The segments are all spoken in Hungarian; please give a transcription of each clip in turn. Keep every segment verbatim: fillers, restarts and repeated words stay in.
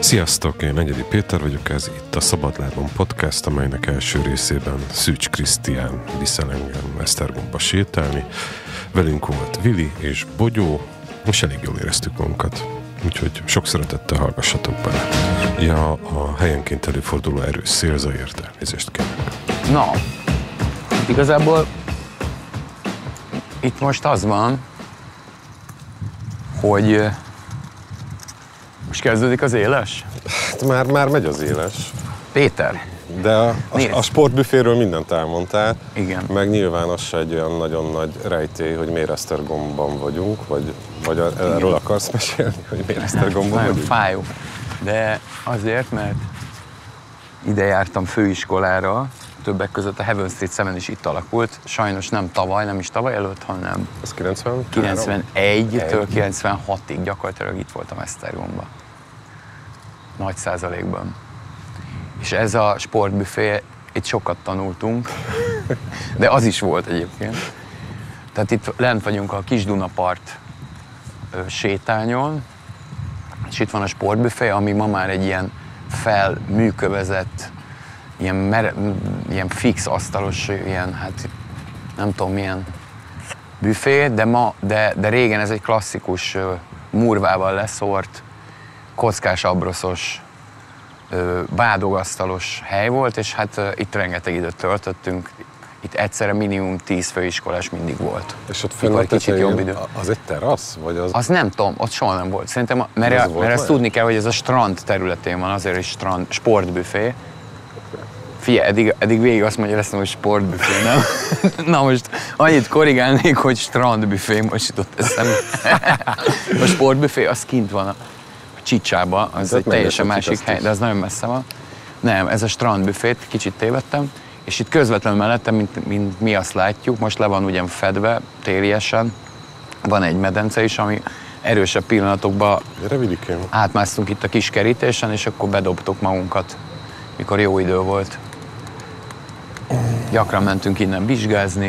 Sziasztok, én Egyedi Péter vagyok, ez itt a Szabadlábon Podcast, amelynek első részében Szűcs Krisztián viszel engem Esztergomba sétálni. Velünk volt Vili és Bogyó, és elég jól éreztük magunkat, úgyhogy sok szeretettel hallgassatok bele. Ja, a helyenként előforduló erős szélzaért elnézést kérek. Na, igazából itt most az van, hogy most kezdődik az éles? Hát már, már megy az éles. Péter. De a, a, a sportbüféről mindent elmondtál. Igen. Meg nyilván az se egy olyan nagyon nagy rejtély, hogy miért Esztergomban vagyunk, vagy, vagy erről akarsz mesélni, hogy miért Esztergomban Nagyon vagyunk? fájó. De azért, mert ide jártam főiskolára, többek között a Heaven Street Seven is itt alakult. Sajnos nem tavaly, nem is tavaly előtt, hanem Ez kilencven? kilencvenegytől kilencvenhatig gyakorlatilag itt voltam Esztergomban. Nagy százalékban. És ez a sportbüfé, itt sokat tanultunk, de az is volt egyébként. Tehát itt lent vagyunk a Kis-Dunapart sétányon, és itt van a sportbüfé, ami ma már egy ilyen felműkövezett, ilyen, mere, ilyen fix asztalos, ilyen, hát nem tudom milyen büfé, de, ma, de, de régen ez egy klasszikus murvával leszórt, kockás abroszos, bádogasztalos hely volt, és hát itt rengeteg időt töltöttünk. Itt egyszerre minimum tíz főiskolás mindig volt. És ott fenn kicsit jobb idő. Az egy terasz? Vagy az... az nem tudom, ott soha nem volt. Szerintem, mert, a, mert ezt tudni kell, hogy ez a strand területén van, azért is strand, sportbüfé. Figyelj, eddig, eddig végig azt mondja, hogy lesz sportbüfé, nem? Na most annyit korrigálnék, hogy strandbüfé, most jutott eszembe. A sportbüfé az kint van a Csicsában, az egy teljesen másik hely, de az nagyon messze van. Nem, ez a strandbüfét, kicsit tévedtem, és itt közvetlenül mellettem, mint, mint mi azt látjuk, most le van ugyan fedve, tériesen, van egy medence is, ami erősebb pillanatokban átmásztunk itt a kis kerítésen, és akkor bedobtuk magunkat, mikor jó idő volt. Gyakran mentünk innen vizsgázni,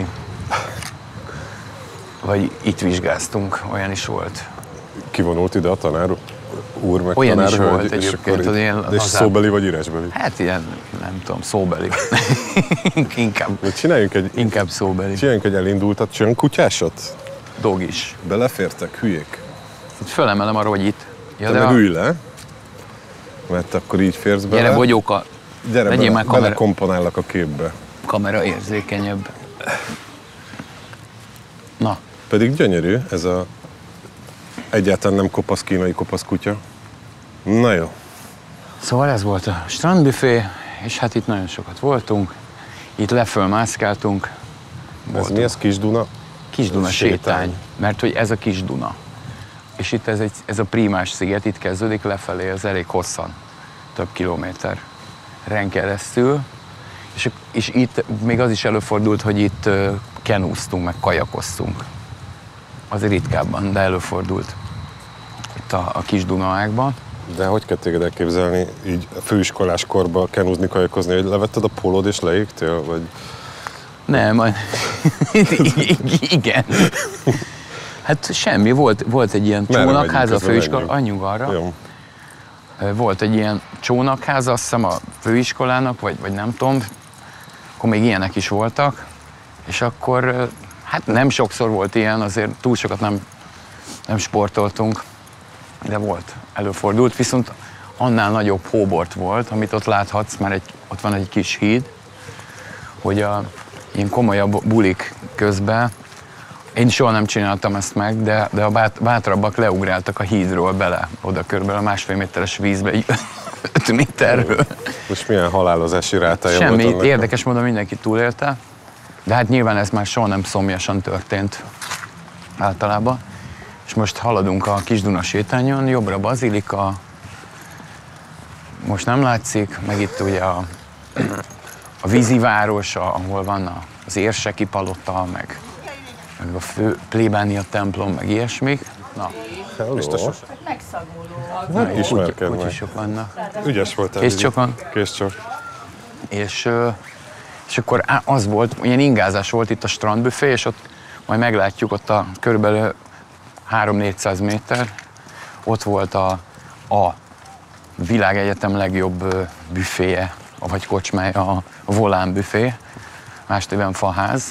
vagy itt vizsgáztunk, olyan is volt. Kivonult ide a tanár úr, meg olyan tanár is hölgy, volt egyébként. És, ilyen, és szóbeli vagy írásbeli? Hát ilyen, nem tudom, szóbeli. inkább, csináljunk egy, inkább szóbeli. Csináljunk egy elindultat, csináljunk kutyásat? Dogis. Belefértek, hülyék. Itt fölemelem arra, hogy itt. Ja, Te meg a... ülj le, mert akkor így férsz bele. Gyere, Bogyóka. Gyere, bele, már kamera... belekomponállak a képbe. Kamera érzékenyebb. Na. Pedig gyönyörű ez a egyáltalán nem kopasz kínai kopasz kutya. Na jó. Szóval ez volt a strandbüfé, és hát itt nagyon sokat voltunk. Itt leföl mászkáltunk. Ez mi ez? Kis-Duna? Kis-Duna sétány. Mert hogy ez a Kis-Duna. És itt ez, egy, ez a Prímás sziget, itt kezdődik lefelé, az elég hosszan. Több kilométer ren keresztül. És, és itt még az is előfordult, hogy itt kenúztunk, meg kajakoztunk. Azért ritkábban, de előfordult itt a, a Kis-Duna ágban. De hogy kell téged elképzelni, így főiskolás korban kenúzni, kajakozni, hogy levetted a pólód és leégtél, vagy? Nem, igen. Hát semmi, volt, volt egy ilyen csónakház a főiskola, anyjuk arra. Jó. Volt egy ilyen csónakház, azt hiszem a főiskolának, vagy, vagy nem tudom, akkor még ilyenek is voltak, és akkor hát nem sokszor volt ilyen, azért túl sokat nem, nem sportoltunk, de volt, előfordult, viszont annál nagyobb hóbort volt, amit ott láthatsz, mert egy, ott van egy kis híd, hogy a ilyen komolyabb bulik közben, én soha nem csináltam ezt meg, de, de a bát, bátrabbak leugráltak a hídról bele, oda körülbelül a másfél méteres vízbe, így öt méterről. Most milyen halálozási rátája Semmi, volt annak? Érdekes módon mindenki túlélte, de hát nyilván ez már soha nem szomjasan történt általában. És most haladunk a Kis-Duna sétányon, jobbra Bazilika, most nem látszik, meg itt ugye a, a víziváros, ahol van az érseki palota, meg, meg a fő plébánia templom, meg ilyesmik. Na, Megszagoló. Ismerkednek. Kutyusok vannak. Ügyes voltál. Készcsokon. Készcsok. És, és akkor az volt, ilyen ingázás volt itt a strandbüfé, és ott majd meglátjuk, ott a körülbelül három-négyszáz méter, ott volt a, a világegyetem legjobb büféje, vagy kocsmája, a Volán büfé, más néven Faház,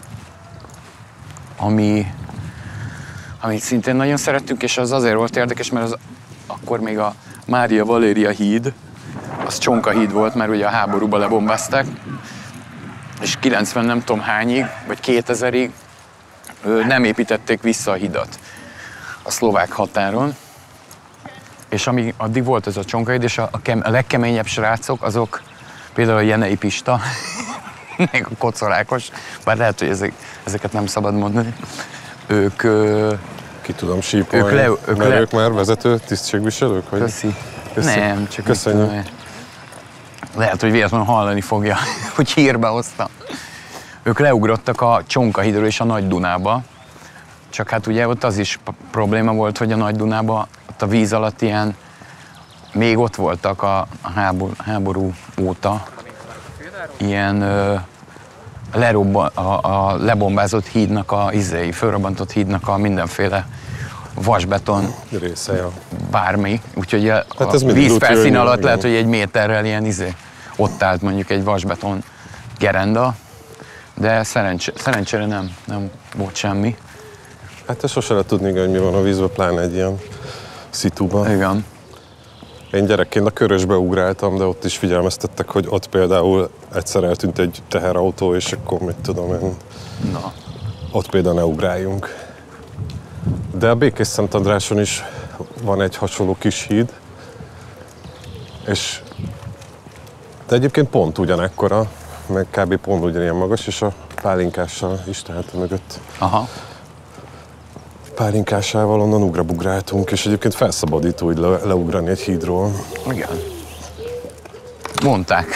ami, amit szintén nagyon szerettünk, és az azért volt érdekes, mert az akkor még a Mária Valéria híd, az Csonka híd volt, mert ugye a háborúba lebombázták, és kilencven nem tudom hányig, vagy kétezerig nem építették vissza a hidat a szlovák határon. És amíg, addig volt ez a Csonka híd, és a, a, kem, a legkeményebb srácok, azok például a Jenei Pista, meg a Kocorákos, bár lehet, hogy ezek, ezeket nem szabad mondani, ők... Ki tudom sípolni, ők le, ők mert le... ők már vezető tisztségviselők? Vagy? Köszi. Köszi. Nem, csak köszönjük. Lehet, hogy véletlenül hallani fogja, hogy hírbe hoztam. Ők leugrottak a Csonka hídról és a Nagy Dunába. Csak hát ugye ott az is probléma volt, hogy a Nagy Dunába ott a víz alatt ilyen, még ott voltak a, a háború, háború óta ilyen ö, lerobba, a, a lebombázott hídnak, a izéi, fölrobbantott hídnak a mindenféle vasbeton része, ja. Bármi. Úgyhogy a, hát a vízfelszín alatt lehet, hogy egy méterrel ilyen izé, ott állt mondjuk egy vasbeton gerenda, de szerencs, szerencsére nem, nem volt semmi. Hát te sose lehet tudni, hogy mi van a vízben, pláne egy ilyen szitúban. Igen. Én gyerekként a Körösbe ugráltam, de ott is figyelmeztettek, hogy ott például egyszer eltűnt egy teherautó, és akkor mit tudom én, na. Ott például ne ugráljunk. De a Békés-Szent Andráson is van egy hasonló kis híd, és de egyébként pont ugyanekkora, meg kb. Pont ugyanilyen magas, és a Pálinkással is, tehát mögött. Aha. Pálinkásával onnan ugrabugráltunk, és egyébként felszabadító így le, leugrani egy hídról. Igen. Mondták.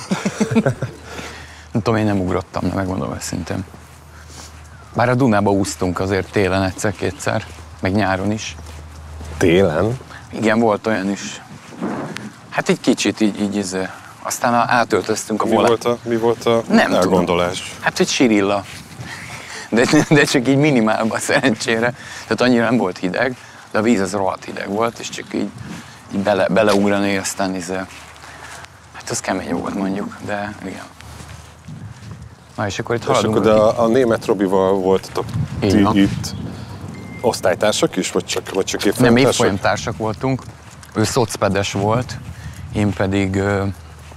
Nem tudom, én nem ugrottam, de megmondom őszintén. Bár a Dunába úsztunk azért télen egyszer-kétszer, meg nyáron is. Télen? Igen, volt olyan is. Hát egy kicsit így, így ez, aztán átöltöztünk a volán. Mi volt a, mi volt a nem elgondolás? Tudom. Hát, hogy Sirilla. De, de csak így minimálban szerencsére. Tehát annyira nem volt hideg, de a víz az rohadt hideg volt, és csak így, így bele, beleugrani, aztán izé, hát az kemény volt mondjuk, de igen. Na és akkor itt haladunk. És akkor de a, a német Robival voltatok ti itt osztálytársak is, vagy csak, vagy csak évfolyamtársak? Nem, évfolyamtársak voltunk. Ő szocpedes volt, én pedig ö,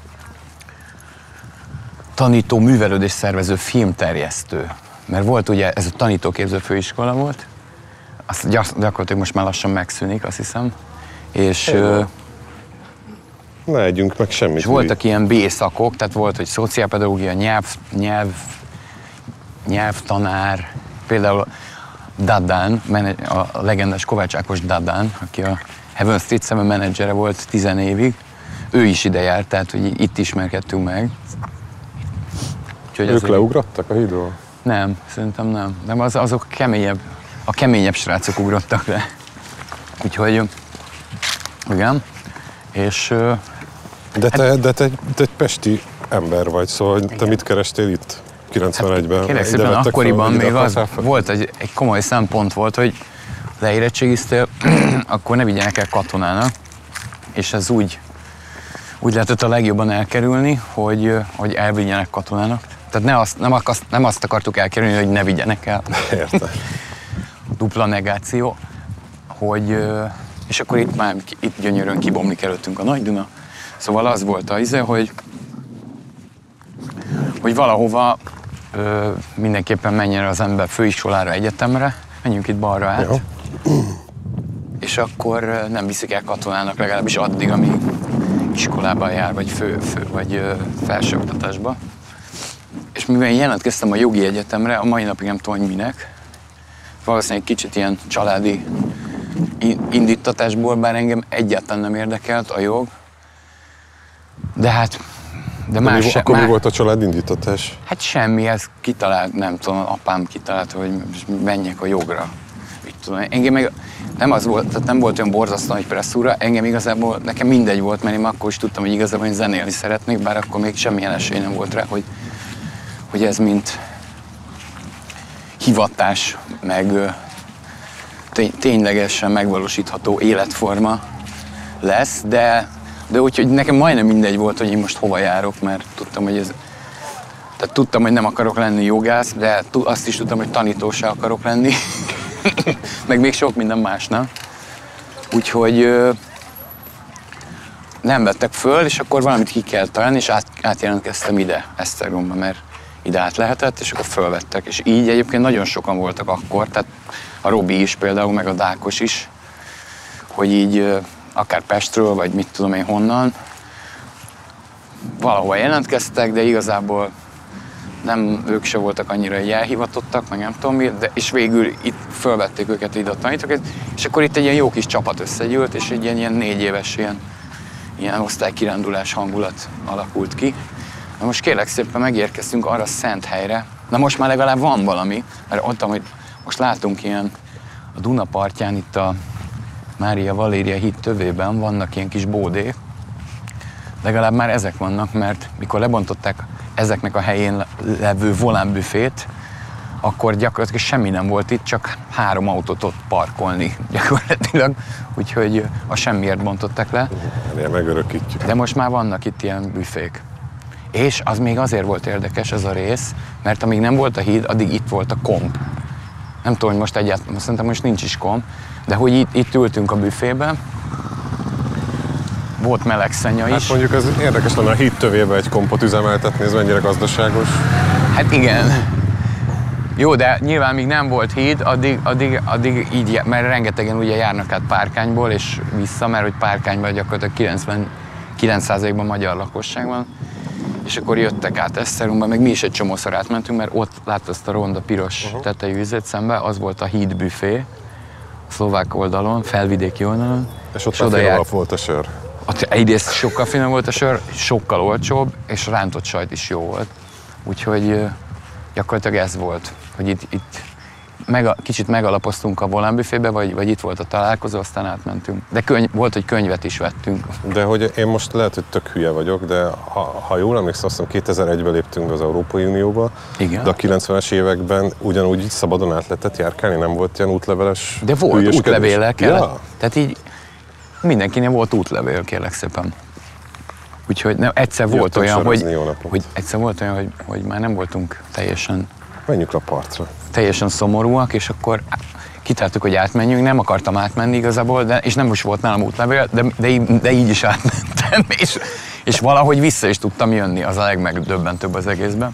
tanító, művelődés szervező, filmterjesztő. Mert volt ugye, ez a tanítóképző főiskola volt, azt gyakorlatilag most már lassan megszűnik, azt hiszem. És, ö, ne együnk meg semmit. És voltak ilyen B-szakok, tehát volt, hogy szociálpedagógia, nyelv, nyelv, nyelvtanár, például Dadán, a legendás Kovács Ákos Dadán, aki a Heaven Street Seven menedzsere volt tizen évig, ő is ide járt, tehát hogy itt ismerkedtünk meg. Úgyhogy ők leugrattak a hídról? Nem, szerintem nem. De az, azok keményebb, a keményebb srácok ugrottak le. Úgyhogy, igen. És... De te, hát, de te, te egy pesti ember vagy, szóval igen. Te mit kerestél itt kilencvenegyben? Hát, kérlek szépen, akkoriban még az volt, egy, egy komoly szempont volt, hogy leérettségiztél, akkor ne vigyenek el katonának. És ez úgy, úgy lehetett a legjobban elkerülni, hogy, hogy elvigyenek katonának. Tehát ne azt, nem, azt, nem azt akartuk elkerülni, hogy ne vigyenek el. Értem. Dupla negáció, hogy, és akkor itt már itt gyönyörűen kibomlik előttünk a Nagy Duna. Szóval az volt az íze, hogy, hogy valahova ö, mindenképpen menjen az ember főiskolára, egyetemre, menjünk itt balra át. Jó. És akkor nem viszik el katonának legalábbis addig, amíg iskolában jár, vagy, fő, fő, vagy ö, felsőoktatásba. És mivel én jelentkeztem a jogi egyetemre, a mai napig nem tudom, hogy minek, valószínűleg kicsit ilyen családi indítatásból, bár engem egyáltalán nem érdekelt a jog, de hát, de más mi, se, Akkor más, mi volt a család indítatás? Hát semmi, ez kitalált, nem tudom, apám kitalált, hogy menjek a jogra. Úgy tudom, engem meg nem az volt, tehát nem volt olyan borzasztó nagy presszúra, engem igazából, nekem mindegy volt, mert én akkor is tudtam, hogy igazából én zenélni szeretnék, bár akkor még semmilyen esély nem volt rá, hogy, hogy ez mint hivatás, meg ténylegesen megvalósítható életforma lesz, de De úgyhogy nekem majdnem mindegy volt, hogy én most hova járok, mert tudtam, hogy ez... Tehát tudtam, hogy nem akarok lenni jogász, de azt is tudtam, hogy tanító se akarok lenni. Meg még sok minden másnál. Úgyhogy nem vettek föl, és akkor valamit ki kell találni, és át, átjelentkeztem ide, Esztergomba, mert ide át lehetett, és akkor fölvettek. És így egyébként nagyon sokan voltak akkor, tehát a Robi is például, meg a Dákos is, hogy így akár Pestről, vagy mit tudom én honnan, valahol jelentkeztek, de igazából nem, ők se voltak annyira elhivatottak, meg nem tudom mi, de, és végül itt fölvették őket ide a tanítókat, és akkor itt egy ilyen jó kis csapat összegyűlt, és egy ilyen, ilyen négy éves ilyen, ilyen osztálykirándulás hangulat alakult ki. Na most kérlek szépen megérkeztünk arra szent helyre, na most már legalább van valami, mert ott, amit most látunk ilyen a Duna partján, itt a Mária Valéria híd tövében vannak ilyen kis bódék, legalább már ezek vannak, mert mikor lebontották ezeknek a helyén levő volánbüfét, akkor gyakorlatilag semmi nem volt itt, csak három autót ott parkolni gyakorlatilag, úgyhogy a semmiért bontották le. Ilyen megörökítjük. De most már vannak itt ilyen büfék. És az még azért volt érdekes ez a rész, mert amíg nem volt a híd, addig itt volt a komp. Nem tudom, hogy most egyáltalán, szerintem most nincs is komp, de hogy itt, itt ültünk a büfében, volt melegszennya is. Hát mondjuk ez érdekes lenne a híd tövébe egy kompot üzemeltetni, ez mennyire gazdaságos. Hát igen. Jó, de nyilván még nem volt híd, addig, addig, addig így, mert rengetegen ugye járnak át Párkányból és vissza, mert hogy Párkányban gyakorlatilag kilencvenkilenc százalékban magyar lakosság van, és akkor jöttek át Esztergomba, meg mi is egy csomószor átmentünk, mert ott látta azt a ronda piros uh-huh. tetejű üzlet szembe, az volt a híd büfé, a szlovák oldalon, felvidéki oldalon. És ott már finomabb volt a sör. Ott egyrészt sokkal finom volt a sör, sokkal olcsóbb, és rántott sajt is jó volt. Úgyhogy gyakorlatilag ez volt, hogy itt, itt meg, kicsit megalapoztunk a volánbüfébe, vagy, vagy itt volt a találkozó, aztán átmentünk. De könyv, volt, hogy könyvet is vettünk. De hogy én most lehet, hogy tök hülye vagyok, de ha, ha jól emlékszem, azt hiszem kétezer-egyben léptünk be az Európai Unióba, igen. De a kilencvenes években ugyanúgy így szabadon át lehetett járkálni, nem volt ilyen útleveles de volt, útlevéllel kellett. Ja. Tehát így mindenkinek volt útlevél, kérlek szépen. Úgyhogy nem, egyszer volt olyan, hogy, hogy egyszer volt olyan, hogy, hogy már nem voltunk teljesen... Menjünk a partra. Teljesen szomorúak, és akkor kitáltuk, hogy átmenjünk, nem akartam átmenni igazából, de, és nem is volt nálam útlevél, de, de, de így is átmentem, és, és valahogy vissza is tudtam jönni, az a legmegdöbbentőbb az egészben.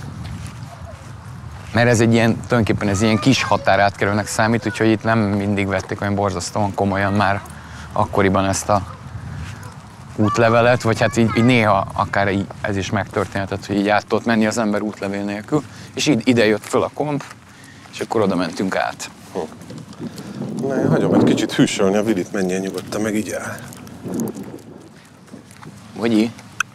Mert ez egy ilyen, tulajdonképpen ez ilyen kis határátkelőnek számít, úgyhogy itt nem mindig vették olyan borzasztóan komolyan már akkoriban ezt a útlevelet, vagy hát így, így néha akár így, ez is megtörténhetett, hogy így át tudott menni az ember útlevél nélkül, és így ide jött föl a komp, és akkor oda mentünk át. Hm. Na, én hagyom egy kicsit hűsölni a Vilit, menjen nyugodtan, meg így el. Vagy így?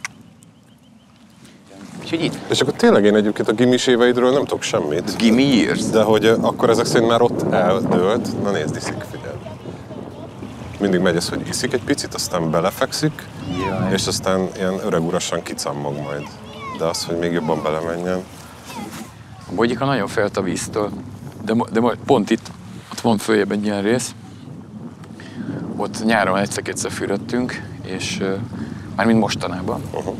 Úgyhogy itt. És akkor tényleg én egyébként a gimis éveidről nem tudok semmit. Gimi years? De hogy akkor ezek szerint már ott eldőlt. Na nézd, iszik, figyelj. Mindig megy ez, hogy iszik egy picit, aztán belefekszik, jaj. És aztán ilyen öregurasan kicammog majd. De az, hogy még jobban belemenjen. A Bogyika nagyon félt a víztől, de, de pont itt, ott van följebb egy ilyen rész. Ott nyáron egyszer-kétszer fürödtünk, és uh, már mind mostanában. Uh-huh.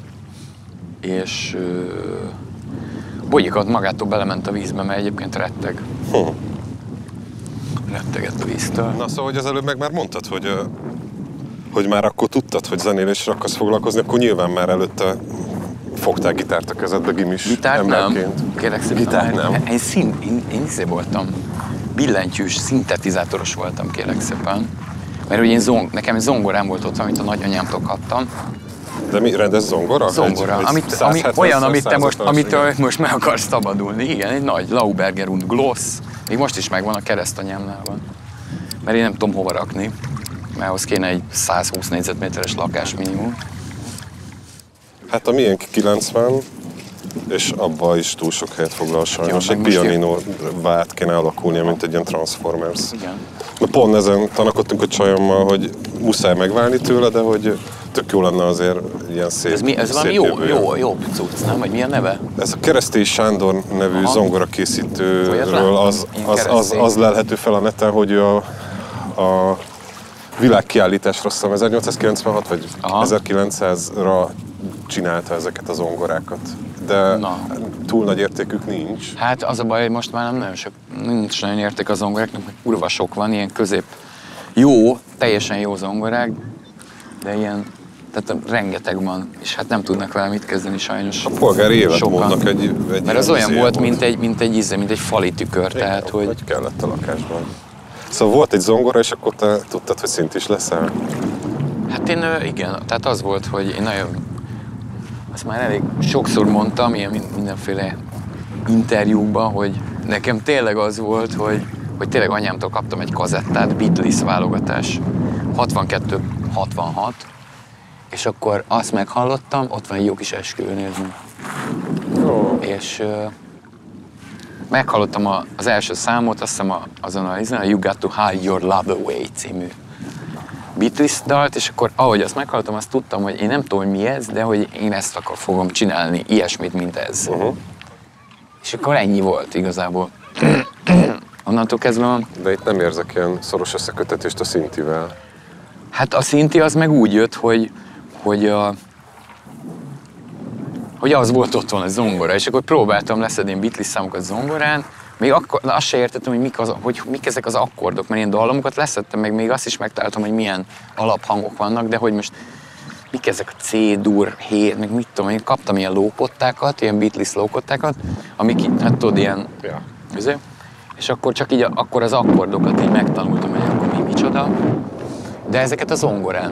És uh, Bogyika ott magától belement a vízbe, mert egyébként retteg. Uh-huh. Rettegett a víztől. Na szóval, hogy az előbb meg már mondtad, hogy, hogy már akkor tudtad, hogy zenélésre akarsz foglalkozni, akkor nyilván már előtte fogtál gitárt a kezedbe gimis gitárt emberként. Nem. Kérlek szépen. Gitárt nem. Én, szín, én, én izé voltam, billentyűs, szintetizátoros voltam, kérlek szépen. Mert ugye én zong, nekem egy zongorám volt ott, amit a nagyanyámtól kaptam. De mi, rendes zongora? Zongora, egy, amit, egy ami, olyan, amit te most, amitől most meg akarsz szabadulni. Igen, egy nagy Lauberger und Gloss. Még most is megvan, a keresztanyámnál van. Mert én nem tudom hova rakni, mert ahhoz kéne egy százhúsz négyzetméteres lakás minimum. Hát a miénk kilencven, és abban is túl sok helyet foglal sajnos. Ja, egy pianinóvá kéne alakulnia, mint egy ilyen Transformers. Igen. Na pont ezen tanakodtunk a csajommal, hogy muszáj megválni tőle, de hogy tök jó lenne azért ilyen szép. Ez, mi, ez valami jó, jó, jó cucc, nem? Vagy milyen neve? Ez a Keresztély Sándor nevű aha. zongorakészítőről az, az, az, az lelhető fel a neten, hogy a, a világkiállításra, azt hiszem ezernyolcszázkilencvenhat vagy Aha. ezerkilencszázra csinálta ezeket a zongorákat. De Na. túl nagy értékük nincs. Hát az a baj, hogy most már nem nagyon sok, nincs nagyon érték a zongoráknak, mert kurva sok van, ilyen közép jó, teljesen jó zongorák, de ilyen, tehát rengeteg van, és hát nem tudnak vele mit kezdeni sajnos. A polgári életmódnak egy, egy Mert az olyan volt, mint egy, mint egy íze, mint egy fali tükör, igen, tehát hogy... hogy kellett a lakásban. Szóval volt egy zongora, és akkor te tudtad, hogy szint is leszel? Hát én igen, tehát az volt, hogy én nagyon... Azt már elég sokszor mondtam, ilyen mindenféle interjúkban, hogy nekem tényleg az volt, hogy, hogy tényleg anyámtól kaptam egy kazettát, Beatles válogatás, hatvankettő hatvanhat, és akkor azt meghallottam, ott van egy jó kis esküvőnézni. Oh. És uh, meghallottam a, az első számot, azt hiszem a, azon a, a You Got to Hide Your Love Away című Beatles dalt, és akkor ahogy azt meghallottam, azt tudtam, hogy én nem tudom, hogy mi ez, de hogy én ezt akkor fogom csinálni, ilyesmit, mint ez. Uh-huh. És akkor ennyi volt igazából. Onnantól kezdve van. De itt nem érzek ilyen szoros összekötetést a szintivel. Hát a szinti az meg úgy jött, hogy, hogy, a, hogy az volt otthon a zongora, és akkor próbáltam leszedni Beatles számokat zongorán, még akkor, azt se értettem, hogy mik, az, hogy mik ezek az akkordok, mert én dallamokat leszedtem, meg még azt is megtaláltam, hogy milyen alaphangok vannak, de hogy most mik ezek a C-dur, hét, meg mit tudom, én kaptam ilyen lókottákat, ilyen Beatles lókottákat, amik, hát tudod, ilyen, ja. Azért, és akkor csak így, akkor az akkordokat így megtanultam, hogy akkor mi micsoda, de ezeket a zongorán.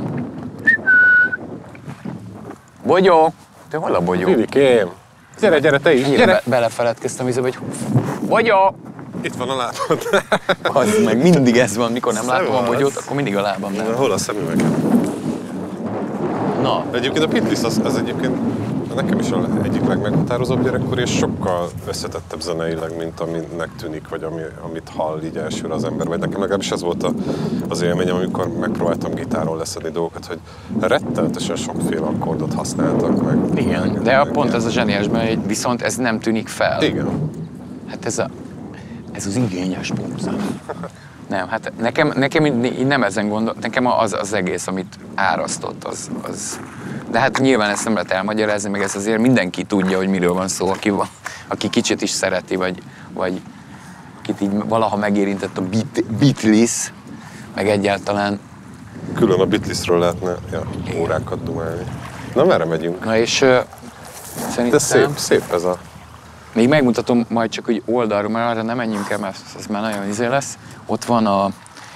Bogyó! Te hol a Bogyó? Vilikém! Gyere, gyere, te is, gyere! Be- belefeledkeztem vízbe, hogy Bogyó! Itt van a lábad. Az meg mindig ez van, mikor nem Szem látom a Bogyót, akkor mindig a lábam nem. Hol a szemüvegem? Na. Egyébként a Beatles az, az egyébként nekem is az egyik legmeghatározóbb gyerekkor, és sokkal összetettebb zeneileg, mint aminek tűnik, vagy ami, amit hall így elsőre az ember. Vagy nekem legalábbis ez volt a, az élményem, amikor megpróbáltam gitáron leszedni dolgokat, hogy rettenetesen sokféle akkordot használtak meg. Igen, meg, de meg, pont meg. Ez a zseniás, mert viszont ez nem tűnik fel. Igen. Hát ez, a, ez az igényes múza. Nem, hát nekem, nekem így nem ezen gondol, nekem az, az egész, amit árasztott, az, az... De hát nyilván ezt nem lehet elmagyarázni, meg ez azért mindenki tudja, hogy miről van szó, aki, aki kicsit is szereti, vagy, vagy akit így valaha megérintett a Beatles, meg egyáltalán... Külön a Beatlesről lehetne ja, órákat dumálni. Na, merre megyünk? Na és uh, szerintem... De szép, szép ez a... Még megmutatom majd csak, hogy oldalról, mert arra nem menjünk el, mert ez már nagyon izé lesz. Ott van a...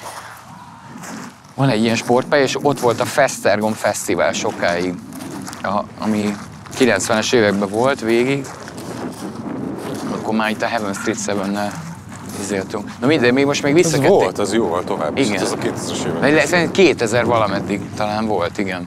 Van egy ilyen sportpálya, és ott volt a Fesztergom Fesztivál sokáig, a, ami kilencvenes években volt végig. Akkor már itt a Heaven Street Seven-nel izéltünk. Na mindegy, még most még visszakettünk. Ez volt, az jóval tovább is, igen. Ez a kétezres évek. kétezer valameddig talán volt, igen.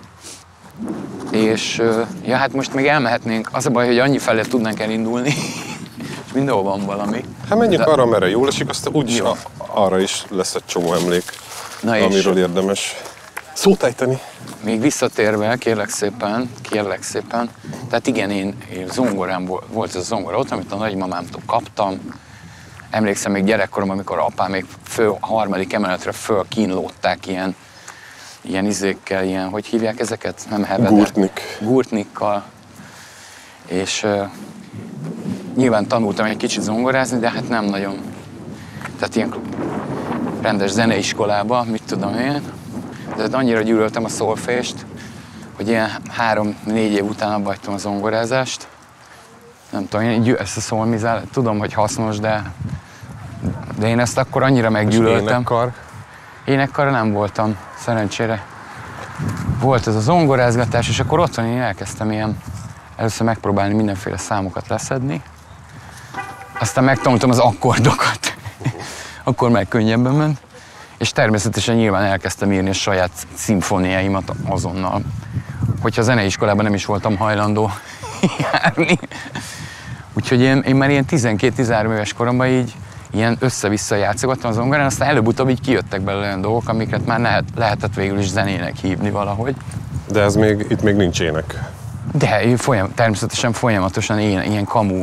És ja, hát most még elmehetnénk. Az a baj, hogy annyi felé tudnánk elindulni, és mindenhol van valami. Hát menjünk de... arra, merre jól esik, aztán úgyis a, arra is lesz egy csomó emlék, na amiről és... érdemes szót ejteni. Még visszatérve, kérlek szépen, kérlek szépen. Tehát igen, én, én zongorám volt ez a zongora ott, amit a nagymamámtól kaptam. Emlékszem még gyerekkoromban, amikor apám még föl, a harmadik emeletre föl kínlódták ilyen ilyen izékkel, ilyen, hogy hívják ezeket? Nem hevedet. Gurtnik. Gurtnikkal. És uh, nyilván tanultam egy kicsit zongorázni, de hát nem nagyon. Tehát ilyen rendes zeneiskolába, mit tudom én. De annyira gyűlöltem a szolfést, hogy ilyen három-négy év után abba hagytam a zongorázást. Nem tudom, én ezt a szolmizál, tudom, hogy hasznos, de, de én ezt akkor annyira meggyűlöltem. Énekkar? Énekkarra nem voltam, szerencsére. Volt ez a zongorázgatás, és akkor otthon én elkezdtem ilyen, először megpróbálni mindenféle számokat leszedni. Aztán megtanultam az akkordokat. Akkor meg könnyebben ment. És természetesen nyilván elkezdtem írni a saját szimfóniáimat azonnal. Hogyha zeneiskolában nem is voltam hajlandó járni. Úgyhogy én, én már ilyen tizenkét-tizenhárom éves koromban így ilyen össze-vissza játszogattam az zongorán, aztán előbb-utóbb így kijöttek belőle olyan dolgok, amiket már lehet, lehetett végül is zenének hívni valahogy. De ez még, itt még nincs ének. De folyam, természetesen folyamatosan ilyen, ilyen kamu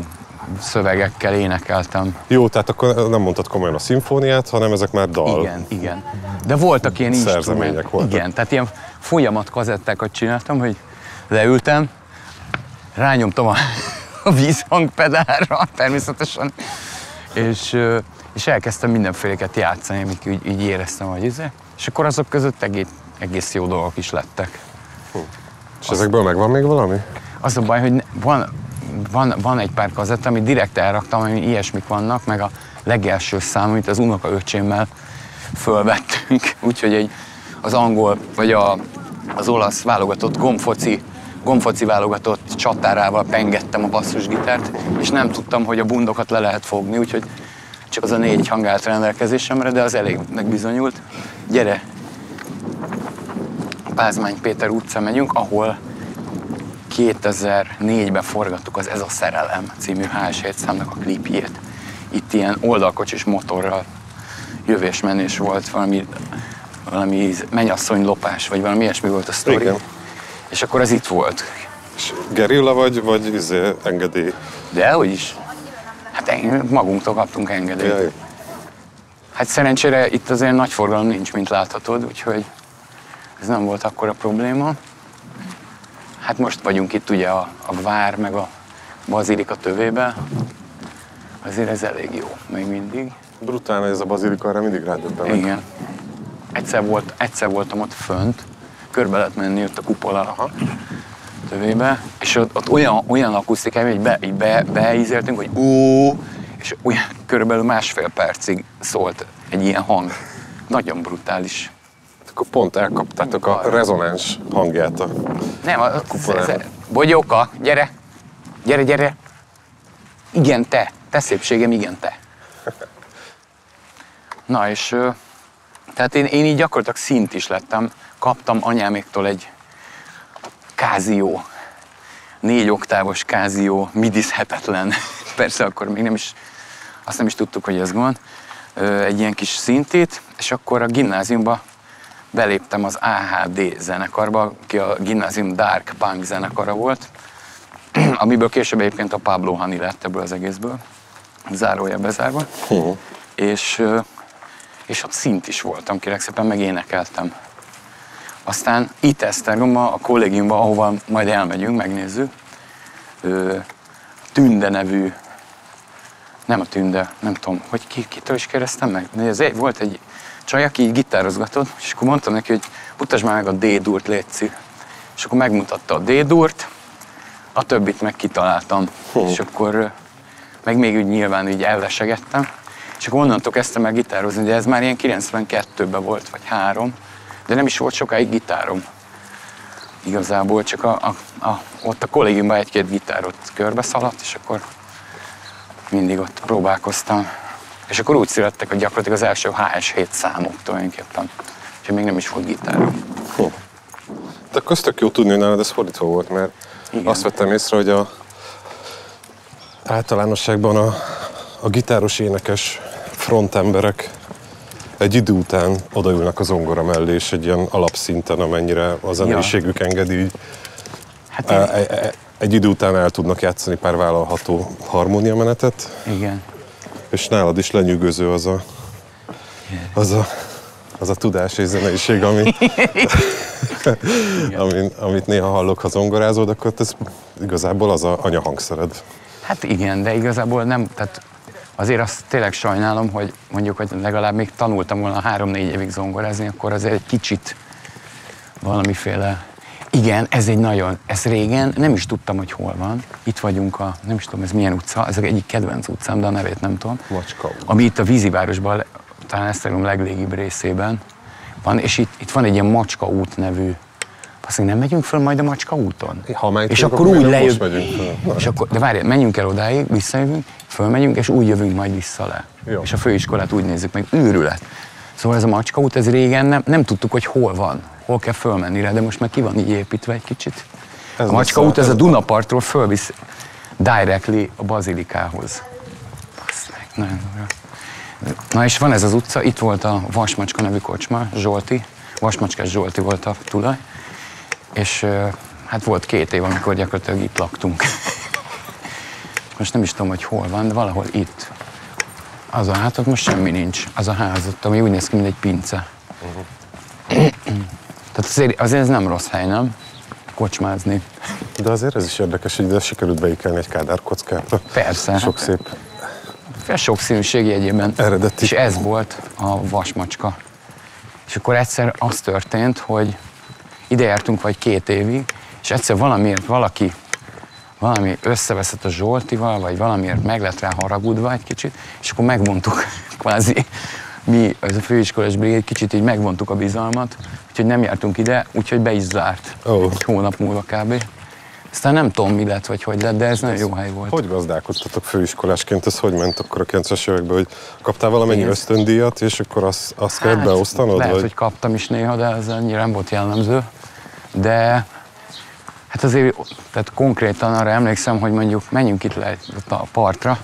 szövegekkel énekeltem. Jó, tehát akkor nem mondtad komolyan a szimfóniát, hanem ezek már dal. Igen, igen. De voltak ilyen szerzemények voltak. Igen, tehát ilyen folyamat kazettákat csináltam, hogy leültem, rányomtam a, a vízhangpedálra természetesen, és, és elkezdtem mindenféleket játszani, amik így, így éreztem, hogy izé. És akkor azok között egész, egész jó dolgok is lettek. Hm. És Azt, ezekből megvan még valami? Az a baj, hogy van, van, van egy pár kazett, amit direkt elraktam, ami ilyesmik vannak, meg a legelső szám, amit az unokaöcsémmel fölvettünk. Úgyhogy egy, az angol, vagy a, az olasz válogatott gombfoci, gombfoci válogatott csatárával pengettem a basszusgitárt, és nem tudtam, hogy a bundokat le lehet fogni, úgyhogy csak az a négy hang állt rendelkezésemre, de az elégnek bizonyult. Gyere! Pázmány Péter utca megyünk, ahol kétezer-négyben forgattuk az Ez a szerelem című há es hét számnak a klipjét. Itt ilyen oldalkocsis motorral jövés-menés volt, valami, valami mennyasszony lopás, vagy valami ilyesmi volt a sztori. Igen. És akkor ez itt volt. És gerilla vagy, vagy izé, engedély? Dehogy is. Hát magunktól kaptunk engedélyt. Jaj. Hát szerencsére itt azért nagy forgalom nincs, mint láthatod, úgyhogy ez nem volt akkora probléma. Hát most vagyunk itt ugye a, a vár meg a bazilika tövébe. Azért ez elég jó, még mindig. Brutál ez a bazilika, arra mindig rádöbbenek. Igen. Egyszer, volt, egyszer voltam ott fönt, körbe lehet menni ott a kupola tövébe, és ott, ott olyan, olyan akusztikája, hogy be, be, beízéltünk, hogy ó, és olyan körülbelül másfél percig szólt egy ilyen hang. Nagyon brutális. Akkor pont elkaptátok a rezonáns hangját a Nem, a kupolán. Bogyóka, gyere, gyere, gyere. Igen, te, te szépségem, igen, te. Na és, tehát én, én így gyakorlatilag szint is lettem. Kaptam anyáméktól egy Casio, négy oktávos Casio, midizhetetlen. Persze akkor még nem is, azt nem is tudtuk, hogy ez gond. Egy ilyen kis szintét, és akkor a gimnáziumba beléptem az á há dé zenekarba, aki a gimnázium Dark Punk zenekara volt, amiből később egyébként a Pablo Honey lett ebből az egészből, zárója bezárva. Uh-huh. És, és ott szint is voltam, kérlek szépen, meg énekeltem. Aztán itt Esztergomban, a kollégiumban, ahova majd elmegyünk, megnézzük, Tünde nevű, nem a Tünde, nem tudom, hogy ki, kitől is kérdeztem meg, de ez volt egy csaj, aki így gitározgatott, és akkor mondtam neki, hogy mutasd már meg a D-durt, létszik. És akkor megmutatta a D-durt, a többit meg kitaláltam. Hm. És akkor meg még úgy nyilván így elvesegettem. És akkor onnantól kezdtem el gitározni, de ez már ilyen kilencvenkettőben volt, vagy három, de nem is volt sokáig gitárom. Igazából csak a, a, a, ott a kollégiumban egy-két gitárot körbe szaladt, és akkor mindig ott próbálkoztam. És akkor úgy születtek, hogy gyakorlatilag az első há es hét számok tulajdonképpen. Úgyhogy még nem is volt gitárom. Hm. De akkor tök jó tudni, hogy nálad ez fordítva volt, mert igen. Azt vettem észre, hogy a általánosságban a, a gitáros énekes frontemberek egy idő után odaülnek a zongora mellé, és egy ilyen alapszinten, amennyire a zeneiségük engedi, így hát én... egy, egy idő után el tudnak játszani pár vállalható harmóniamenetet. Igen. És nálad is lenyűgöző az a, az a, az a tudás és zeneiség, ami, amit, amit néha hallok, ha zongorázod, akkor ez igazából az a anyahangszered. Hát igen, de igazából nem, tehát azért azt tényleg sajnálom, hogy mondjuk, hogy legalább még tanultam volna három-négy évig zongorázni, akkor azért egy kicsit valamiféle... Igen, ez egy nagyon, ez régen nem is tudtam, hogy hol van. Itt vagyunk a, nem is tudom, ez milyen utca, ez egyik kedvenc utcám, de a nevét nem tudom. Macska út. Ami itt a Vízivárosban, talán Esztergom leglégibb részében van, és itt, itt van egy ilyen Macska út nevű. Azt mondja, nem megyünk föl majd a Macska úton? Ha megyünk, és akkor, akkor úgy lejövünk. És akkor, de várjál, menjünk el odáig, visszajövünk, fölmegyünk, és úgy jövünk majd vissza le. Jó. És a főiskolát úgy nézzük meg, őrület. Szóval ez a Macska út, ez régen nem, nem tudtuk, hogy hol van. Hol kell fölmenni rá, de most meg ki van így építve egy kicsit. Ez a Macska út, ez a Dunapartról fölvisz directly a bazilikához. Na és van ez az utca, itt volt a Vasmacska nevű kocsma, Zsolti, Vasmacskás Zsolti volt a tulaj, és hát volt két év, amikor gyakorlatilag itt laktunk. most nem is tudom, hogy hol van, de valahol itt. Az a hát, ott most semmi nincs. Az a ház ott, ami úgy néz ki, mint egy pince. Uh-huh. Tehát azért, azért ez nem rossz hely, nem? Kocsmázni. De azért ez is érdekes, hogy ide sikerült beikelni egy Kádár kockát. Persze. Sok szép. Sok színűség jegyében. Eredeti. És ez volt a vasmacska. És akkor egyszer az történt, hogy ide jártunk vagy két évig, és egyszer valamiért valaki valami összeveszett a Zsoltival, vagy valamiért meg lett rá haragudva egy kicsit, és akkor megvontuk kvázi, mi, ez a főiskolás brigéd, kicsit így megvontuk a bizalmat, úgyhogy nem jártunk ide, úgyhogy be is zárt. Oh. Egy hónap múlva kb. Aztán nem tudom, mi lett, vagy hogy lett, de ez nagyon jó hely volt. Hogy gazdálkodtatok főiskolásként? Ez hogy ment akkor a kilencvenes években, hogy kaptál valamennyi Én... ösztöndíjat, és akkor azt, azt kellett hát, beosztanod? Lehet, vagy? hogy kaptam is néha, de ez annyira nem volt jellemző. De hát azért, tehát konkrétan arra emlékszem, hogy mondjuk menjünk itt le a partra.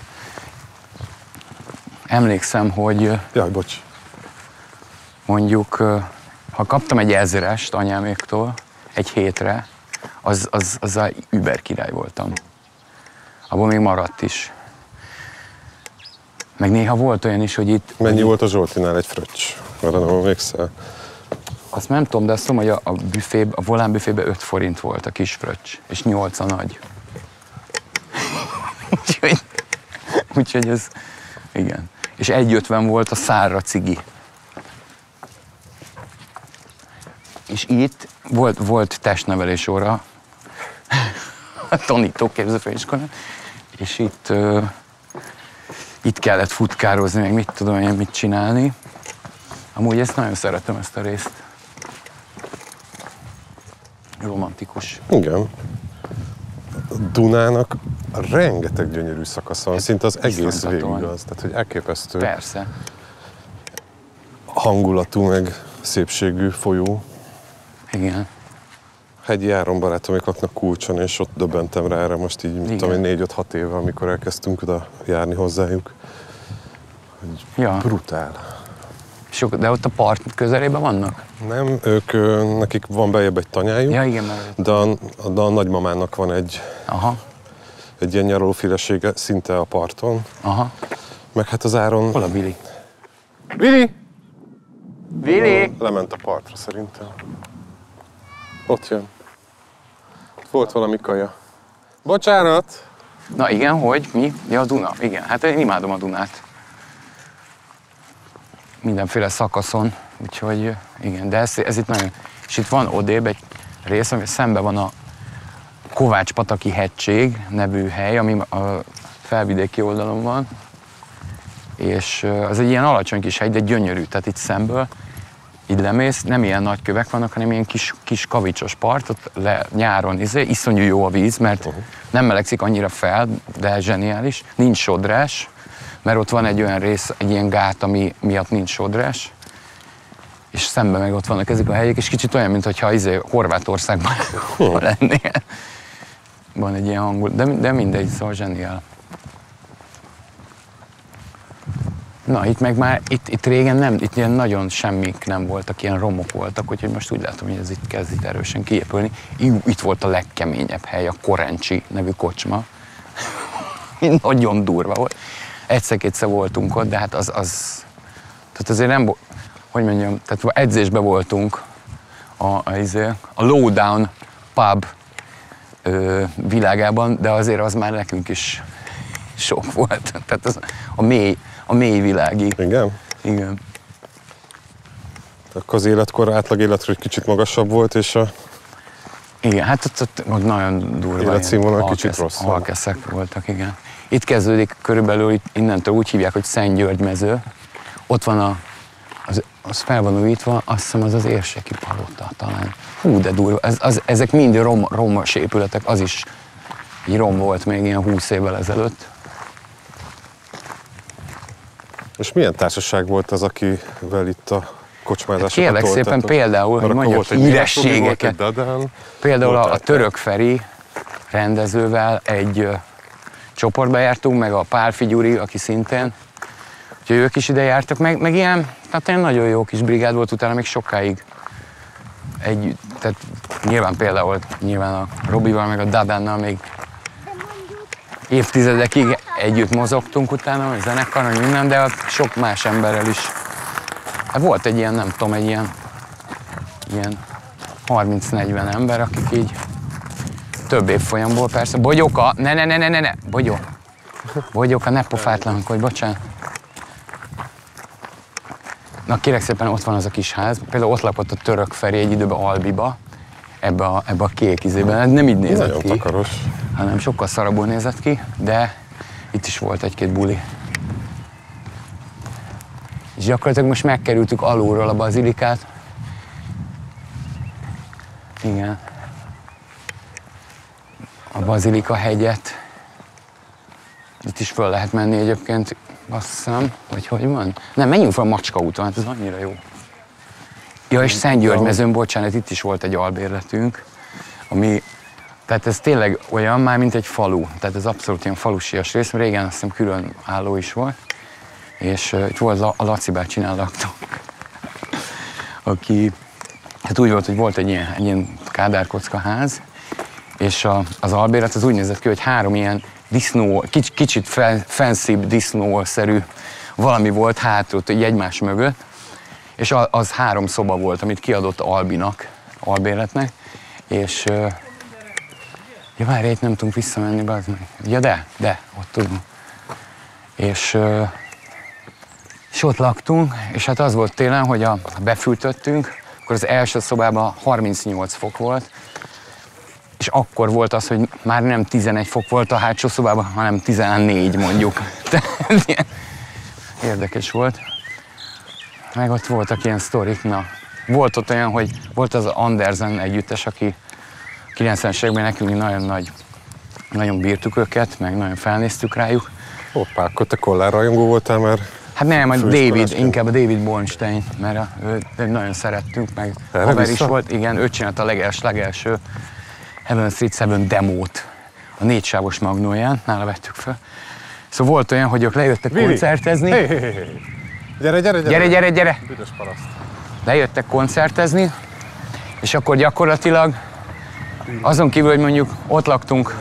Emlékszem, hogy... Jaj, bocs. Mondjuk, ha kaptam egy ezrest anyáméktól egy hétre, az, az, az a über király voltam. Abból még maradt is. Meg néha volt olyan is, hogy itt... Mennyi volt a Zsoltinál egy fröccs? Arra nem emlékszel? Azt nem tudom, de azt tudom, hogy a, a, büfé, a volán büfében öt forint volt a kis fröccs, és nyolc a nagy. úgyhogy, úgyhogy ez... Igen. És egy ötven volt a szárra cigi. És itt volt, volt testnevelés óra, a tanítók képzőfőiskolán, és itt, uh, itt kellett futkározni, meg mit tudom én, mit csinálni. Amúgy ezt nagyon szeretem, ezt a részt. Romantikus. Igen. A Dunának rengeteg gyönyörű szakasza van, szinte az egész végig az, tehát hogy elképesztő. Persze. Hangulatú, meg szépségű folyó. Igen. Hegyi Áron barátomik laknak Kulcson, és ott döbbentem rá erre most így, mit tudom én, négy-öt-hat éve, amikor elkezdtünk oda járni hozzájuk. Hogy ja. Brutál. Sok, de ott a part közelében vannak? Nem, ők, nekik van bejebb egy tanyájuk, ja, igen, mert... de, a, de a nagymamának van egy, Aha. egy ilyen nyaralófélesége szinte a parton. Aha. Meg hát az Áron... Hol a Vili? Vili! Vili! Lement a partra szerintem. Ott jön. Volt valami kaja. Bocsánat! Na igen, hogy? Mi? Ja, a Duna. Igen, hát én imádom a Dunát. Mindenféle szakaszon, úgyhogy igen, de ez, ez itt nagyon... És itt van odébb egy rész, ami szemben van a Kovács-pataki hegység nevű hely, ami a felvidéki oldalon van. És az egy ilyen alacsony kis hegy, de gyönyörű, tehát itt szemből így lemész, nem ilyen nagy kövek vannak, hanem ilyen kis, kis kavicsos part, ott le, nyáron izé, iszonyú jó a víz, mert uh-huh. nem melegszik annyira fel, de zseniális. Nincs sodrás, mert ott van egy olyan rész, egy ilyen gát, ami miatt nincs sodrás, és szemben meg ott vannak ezek a helyek, és kicsit olyan, mintha izé Horvátországban uh-huh. lennél. Van egy ilyen hangulat, de, de mindegy, szóval zseniál. Na, itt meg már, itt, itt régen nem, itt ilyen nagyon semmik nem voltak, ilyen romok voltak, úgyhogy most úgy látom, hogy ez itt kezd itt erősen kiépülni. Itt volt a legkeményebb hely, a Korencsi nevű kocsma. Nagyon durva volt. Egyszer-kétszer voltunk ott, de hát az, az tehát azért nem, hogy mondjam, tehát edzésben voltunk a, a, a Lowdown pub ö, világában, de azért az már nekünk is sok volt. Tehát az, a mély, a mély világi. Igen? Igen. Akkor az életkor, átlag életről egy kicsit magasabb volt, és a... Igen, hát ott, ott, ott nagyon durva. Életszínvonal kicsit rossz. Halkeszek voltak, igen. Itt kezdődik körülbelül, itt innentől úgy hívják, hogy Szent György mező. Ott van a, az, az fel van újítva, azt hiszem az az érseki palota talán. Hú, de durva. Ez, az, ezek mind rom, romos épületek, az is így rom volt még ilyen húsz évvel ezelőtt. És milyen társaság volt az, akivel itt a kocsmázásokat Kérlek toltatok? szépen például, hogy mondjak hírességeket. Például a, a Török Feri rendezővel egy ö, csoportba jártunk, meg a Pálfi Gyuri, aki szintén. Úgyhogy ők is ide jártak, meg, meg ilyen, tehát ilyen nagyon jó kis brigád volt utána még sokáig. Egy, tehát nyilván például, nyilván a Robival, meg a Dadánnal még évtizedekig együtt mozogtunk utána, a zenekar, vagy minden, de sok más emberrel is. Hát volt egy ilyen, nem tudom, egy ilyen, ilyen harminc-negyven ember, akik így több évfolyamból persze. Bogyóka, ne, ne, ne, ne, ne, ne, Bogyó. Bogyóka, ne pofátlankodj, bocsánat. Na kérek szépen, ott van az a kis ház. Például ott lakott a Török Feri egy időben Albiba, ebbe a, ebbe a kék izében. Nem így nézett nagyon ki, takaros. hanem sokkal szarabbul nézett ki, de itt is volt egy-két buli. És gyakorlatilag most megkerültük alulról a bazilikát. Igen. A Bazilika hegyet. Itt is föl lehet menni egyébként, azt hiszem, vagy hogy van? Nem, menjünk fel a Macska úton, hát ez annyira jó. Ja, és Szentgyörgymezőn, bocsánat, itt is volt egy albérletünk, ami, tehát ez tényleg olyan már, mint egy falu. Tehát ez abszolút ilyen falusias rész, mert régen azt hiszem külön álló is volt. És uh, itt volt a Laci bácsinál laktunk, aki, hát úgy volt, hogy volt egy ilyen, egy ilyen kádárkocka ház, és a, az albérlet az úgy nézett ki, hogy három ilyen disznó, kics, kicsit fel, fancy disznószerű valami volt hátul, így egymás mögött, és az három szoba volt, amit kiadott Albinak, albérletnek, és uh, ja, várj, itt nem tudunk visszamenni, bazd meg. Ja, de, de, ott tudunk. És, uh, és ott laktunk, és hát az volt télen, hogy a, befűtöttünk, akkor az első szobában harmincnyolc fok volt, és akkor volt az, hogy már nem tizenegy fok volt a hátsó szobában, hanem tizennégy mondjuk. Tehát érdekes volt. Meg ott voltak ilyen sztorik, na. Volt ott olyan, hogy volt az Andersen együttes, aki kilencvenes években nekünk nagyon nagy, nagyon bírtuk őket, meg nagyon felnéztük rájuk. Hoppá, akkor te Kollár rajongó voltál már? Hát nem, majd David, inkább a David Bornstein, mert a, őt nagyon szerettünk, meg erre haver vissza? is volt. Igen, ő csinált a leges, legelső Heaven Street Seven demót a négysávos magnóján, nála vettük fel. Szóval volt olyan, hogy ők lejöttek Vili. koncertezni. Hey, hey, hey. Gyere, gyere, gyere! Gyere, gyere, gyere! Büdös paraszt. Lejöttek koncertezni, és akkor gyakorlatilag azon kívül, hogy mondjuk ott laktunk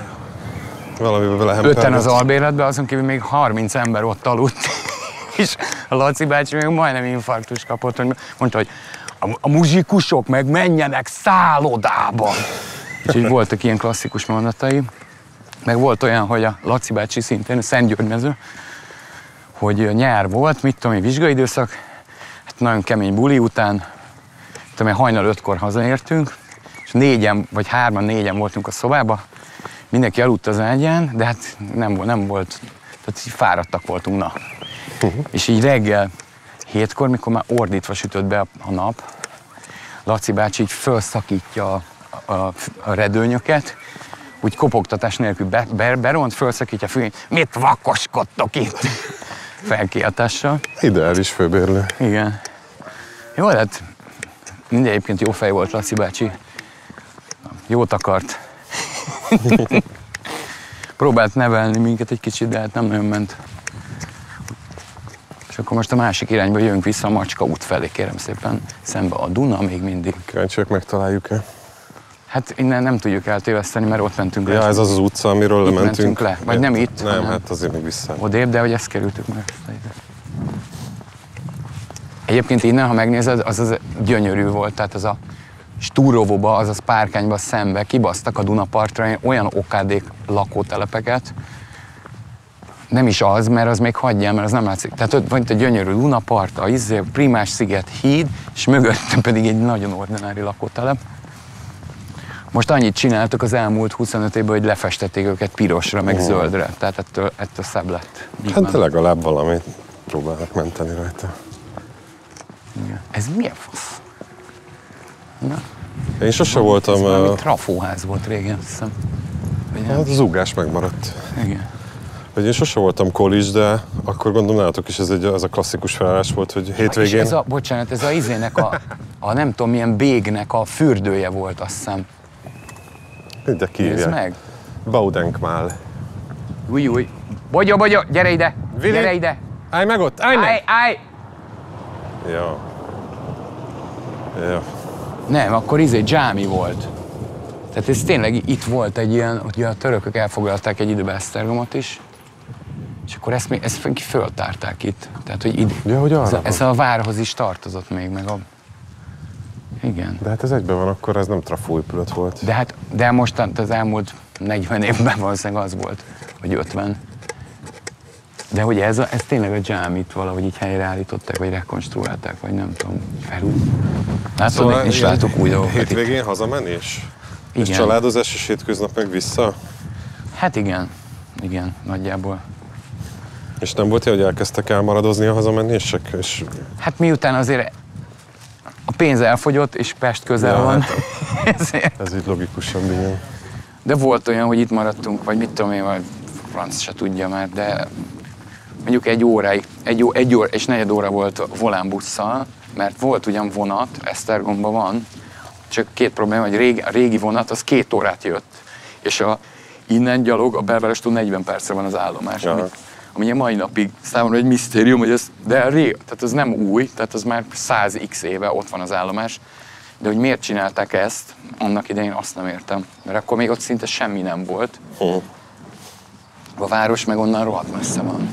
öten az albérletben, azon kívül még harminc ember ott aludt. És a Laci bácsi még majdnem infarktus kapott, hogy mondta, hogy a, a muzsikusok meg menjenek szállodába. És így voltak ilyen klasszikus mondatai. Meg volt olyan, hogy a Laci bácsi szintén, a Szentgyörgymező, hogy nyár volt, mit tudom én, vizsgaidőszak, hát nagyon kemény buli után, tudom én, hajnal ötkor hazaértünk, és négyen, vagy hárman, négyen voltunk a szobában, mindenki aludt az ágyán, de hát nem, nem volt, tehát így fáradtak voltunk, na. Uh-huh. És így reggel hétkor, mikor már ordítva sütött be a, a nap, Laci bácsi így felszakítja a, a, a redőnyöket, úgy kopogtatás nélkül be, be, beront, felszakítja a fülén, mit vakoskodtok itt? Felkiáltással. Ideális főbérlő. Igen. Jó, hát minden egyébként jó fej volt Laci bácsi. Jót akart. Próbált nevelni minket egy kicsit, de hát nem nagyon ment. És akkor most a másik irányba jövünk vissza a Macska út felé, kérem szépen. Szembe a Duna még mindig. Kíváncsiak, megtaláljuk-e? Hát innen nem tudjuk eltéveszteni, mert ott mentünk le. Ja, ez az az utca, amiről itt lementünk. mentünk le. Vagy nem itt, Nem, hát azért még vissza. Odébb, de hogy ezt kerültük meg. Egyébként innen, ha megnézed, az az gyönyörű volt, tehát az a Stúrovóba, azaz Párkányba szembe kibasztak a Dunapartra olyan okádék lakótelepeket. Nem is az, mert az még hagyjál, mert az nem látszik. Tehát ott van itt egy gyönyörű Dunapart, a izé, Primás sziget híd, és mögötte pedig egy nagyon ordinári lakótelep. Most annyit csináltak az elmúlt huszonöt évben, hogy lefestették őket pirosra, meg oh. zöldre. Tehát ettől, ettől szebb lett. Hát de legalább valamit próbálnak menteni rajta. Igen. Ez milyen fasz? Na. Én sose voltam... Ez valami uh... trafóház volt régen, azt hiszem. Hát az ugás megmaradt. Igen. Vagy én sose voltam kolis, de akkor gondolom nálatok is ez, egy, ez a klasszikus felállás volt, hogy hétvégén... Ez a, bocsánat, ez a izének a, a nem tudom milyen bégnek a fürdője volt, azt hiszem. De kívják. Nézd meg. Baudenkmál. Új, új. Bogyó, bogyó, gyere ide! Vili? Gyere ide! Állj meg ott, állj meg! Állj, állj! Ja. Ja. Nem, akkor izé dzsámi volt. Tehát ez tényleg itt volt egy ilyen, hogy a törökök elfoglalták egy időben Esztergomot is, és akkor ezt, még, ezt föltárták itt. Tehát, hogy, id, ja, hogy ez, a, ez a várhoz is tartozott még, meg a... Igen. De hát ez egyben van, akkor ez nem trafóépület volt. De hát, de most az elmúlt negyven évben valószínűleg az volt, vagy ötven. De hogy ez, a, ez tényleg a dzsámit valahogy így helyreállították, vagy rekonstruálták, vagy nem tudom, felül. Látod, szóval is látok új dolgokat. Hétvégén hazamenés? Igen. És családozás és hétköznap meg vissza? Hát igen, igen, nagyjából. És nem volt, hogy elkezdtek elmaradozni a hazamenések? És... Hát miután azért a pénz elfogyott, és Pest közel ja, van. Hát, ez így logikusabb, igen. De volt olyan, hogy itt maradtunk, vagy mit tudom én, vagy franc se tudja már, de mondjuk egy óráig, egy, ó, egy óra és negyed óra volt volánbusszal, mert volt ugyan vonat, Esztergomban van, csak két probléma, hogy régi, a régi vonat az két órát jött, és a, innen gyalog a belvárostól negyven percre van az állomás, ami, ami a mai napig számomra egy misztérium, hogy ez, de rég, tehát ez nem új, tehát az már száz x éve ott van az állomás, de hogy miért csinálták ezt, annak idején azt nem értem, mert akkor még ott szinte semmi nem volt. Hm. A város meg onnan rohadt messze van.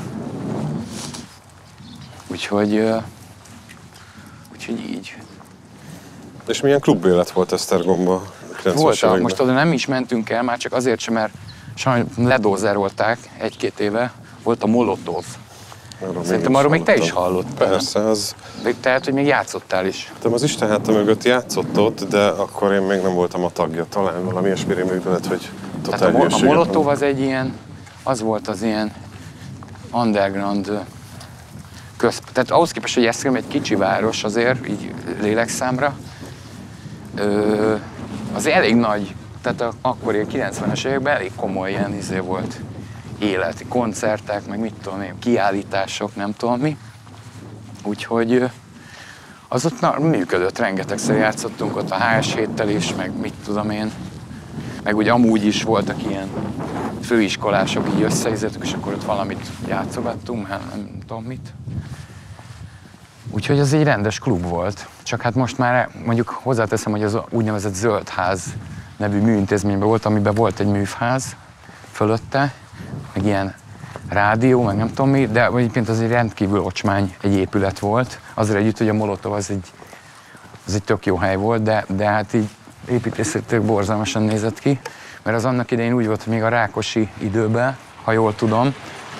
Úgyhogy, úgyhogy így. És milyen klubélet volt Esztergomban? Volt, most oda nem is mentünk el, már csak azért sem, mert sajnos ledózerolták egy-két éve. Volt a Molotov. Arról Szerintem arról még te is hallottál. Persze, az... Tehát, hogy még játszottál is. Te az Isten háta mögött játszott ott, de akkor én még nem voltam a tagja. Talán valami ilyesmi réművelet, hogy totál Tehát a, a Molotov az egy ilyen, az volt az ilyen underground köz... Tehát ahhoz képest, hogy Esztergom egy kicsi város azért, így lélekszámra, ö, az elég nagy, tehát a, akkor ilyen kilencvenes években elég komoly ilyen izé volt. Életi koncertek, meg mit tudom én, kiállítások, nem tudom mi. Úgyhogy az ott na, működött, rengetegszer játszottunk ott a há es héttel is, meg mit tudom én. Meg ugye amúgy is voltak ilyen főiskolások, így összeizzettük, és akkor ott valamit játszogattunk, hát nem tudom mit. Úgyhogy ez egy rendes klub volt. Csak hát most már mondjuk hozzáteszem, hogy az úgynevezett Zöld Ház nevű műintézményben volt, amiben volt egy művház fölötte, meg ilyen rádió, meg nem tudom mi, de egyébként az egy rendkívül ocsmány egy épület volt. Azért együtt, hogy a Molotov az egy, az egy tök jó hely volt, de, de hát így építészetileg borzalmasan nézett ki, mert az annak idején úgy volt, hogy még a Rákosi időben, ha jól tudom,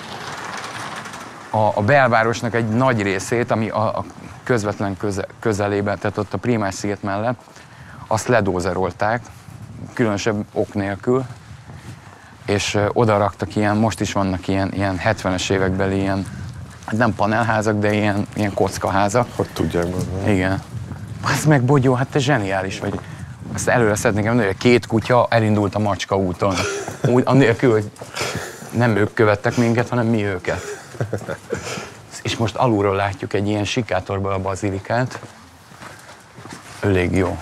a, a belvárosnak egy nagy részét, ami a, a közvetlen köze, közelében, tehát ott a Prímás-sziget mellett, azt ledózerolták, különösebb ok nélkül, és oda raktak ilyen, most is vannak ilyen, ilyen hetvenes évekbeli ilyen, nem panelházak, de ilyen, ilyen kockaházak. Hogy tudják mondani. Igen. Az meg Bogyó, hát te zseniális vagy. Azt előre szeretnék mondani, hogy a két kutya elindult a Macska úton. Úgy, annélkül, hogy nem ők követtek minket, hanem mi őket. És most alulról látjuk egy ilyen sikátorból a bazilikát. Elég jó.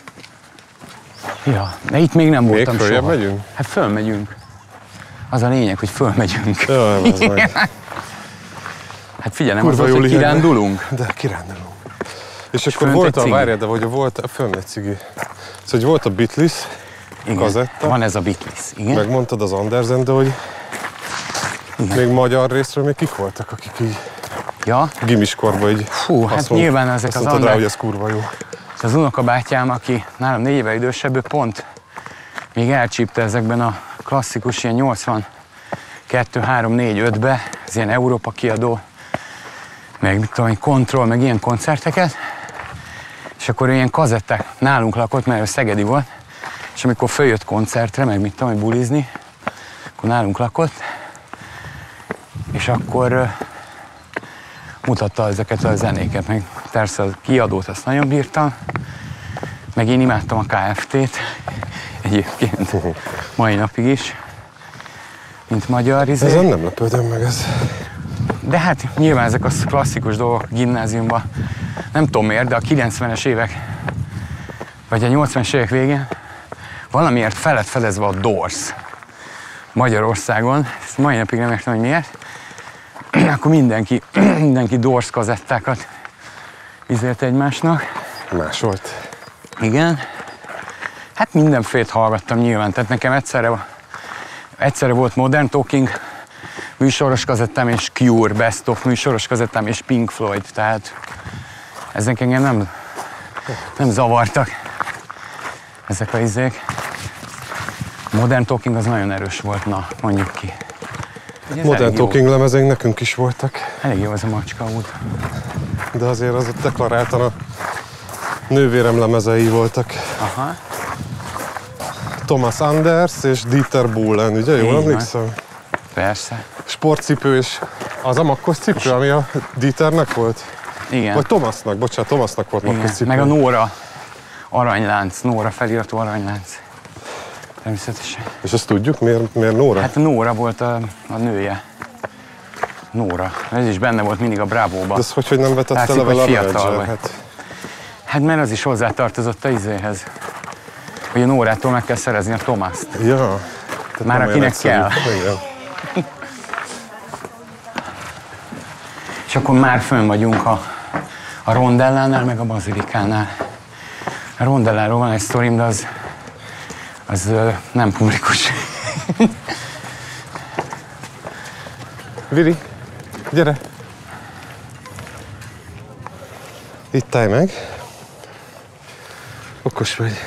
Ja, de itt még nem voltam soha. Még följebb megyünk? Hát fölmegyünk. Az a lényeg, hogy fölmegyünk. Jaj, az meg. Hát figyelj, nem az volt, hogy kirándulunk? De kirándulunk. És, és akkor volt a, várjál, de hogy volt a fönn egy cigi. Szóval, hogy volt a Beatles kazetta. Van ez a Beatles, igen. Megmondtad az Andersen, de hogy igen. Még magyar részről még kik voltak, akik így ja? gimiskorban így Fú, hát mond, nyilván ezek az Andersen. Rá, hogy ez kurva jó. Az unokabátyám, aki nálam négy éve idősebb, ő pont még elcsípte ezekben a klasszikus ilyen nyolcvankettő, három, négy, ötbe, ez ilyen Európa kiadó, meg mit tudom, Control, meg ilyen koncerteket, és akkor ilyen kazetták nálunk lakott, mert ő szegedi volt, és amikor följött koncertre, meg mit tudom, hogy bulizni, akkor nálunk lakott, és akkor uh, mutatta ezeket a zenéket, meg persze a kiadót azt nagyon bírtam, meg én imádtam a ká ef té-t egyébként, mai napig is, mint magyar izé. Ezen nem lepődöm meg ez. De hát nyilván ezek a klasszikus dolgok gimnáziumban, nem tudom miért, de a kilencvenes évek, vagy a nyolcvanas évek végén valamiért fel lett fedezve a Doors Magyarországon, ezt mai napig nem értem, hogy miért. Akkor mindenki, mindenki Doors kazettákat izélt egymásnak. Más volt. Igen. Hát mindenfélét hallgattam nyilván, tehát nekem egyszerre, egyszerre volt Modern Talking műsoros kazettám és Cure Best of műsoros kazettám és Pink Floyd, tehát ezek engem nem, nem zavartak, ezek a izék. Modern Talking az nagyon erős volt, na, mondjuk ki. Modern Talking lemezénk nekünk is voltak. Elég jó ez a Macska út. De azért az ott deklaráltan a nővérem lemezei voltak. Aha. Thomas Anders és Dieter Bohlen, ugye? Jól emlékszem? Persze. Sportcipő és az a makkos cipő, ami a Dieternek volt? Igen. Vagy Thomasnak, bocsánat, Thomasnak volt makkos cipő. Meg a Nóra aranylánc, Nóra feliratú aranylánc. Természetesen. És ezt tudjuk, miért, miért Nóra? Hát Nóra volt a, a nője. Nóra. Ez is benne volt mindig a Bravo-ba. De ez hogy, hogy nem vetette le vele a menedzser? Hát... hát mert az is hozzátartozott a izéhez. Hogy a Nórától meg kell szerezni a Thomaszt. Ja. Már akinek kell. Igen. És akkor már fönn vagyunk a, a Rondellánál, meg a Bazilikánál. A Rondelláról van egy sztorim, de az, az ö, nem publikus. Vili, gyere! Itt állj meg. Okos vagy.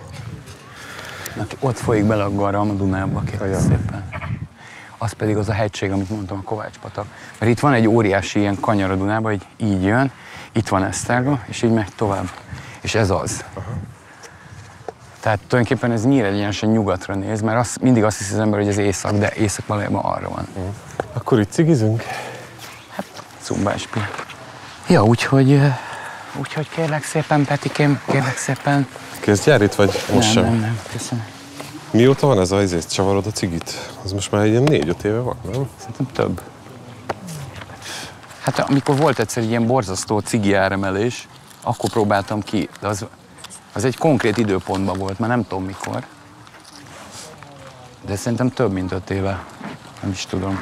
Ott folyik bele a Garam a Dunába, kérlek szépen. Az pedig az a hegység, amit mondtam, a Kovács-patak. Mert itt van egy óriási ilyen kanyar a Dunába, hogy így jön, itt van Esztergom, és így megy tovább. És ez az. Aha. Tehát tulajdonképpen ez nyíregyenesen nyugatra néz, mert az, mindig azt hiszi az ember, hogy ez észak, de észak valójában arra van. Mm. Akkor itt cigizünk? Hát, cumbás pi. Ja, úgyhogy, úgyhogy kérlek szépen, Petikém, kérlek szépen. Kész, gyár itt vagy? Most nem, sem? nem, nem, köszönöm. Mióta van ez a izét, csavarod a cigit? Az most már egy ilyen négy-öt éve van, nem? Szerintem több. Hát amikor volt egyszer egy ilyen borzasztó cigi áremelés, akkor próbáltam ki, de az, az egy konkrét időpontban volt, már nem tudom mikor. De szerintem több, mint öt éve. Nem is tudom.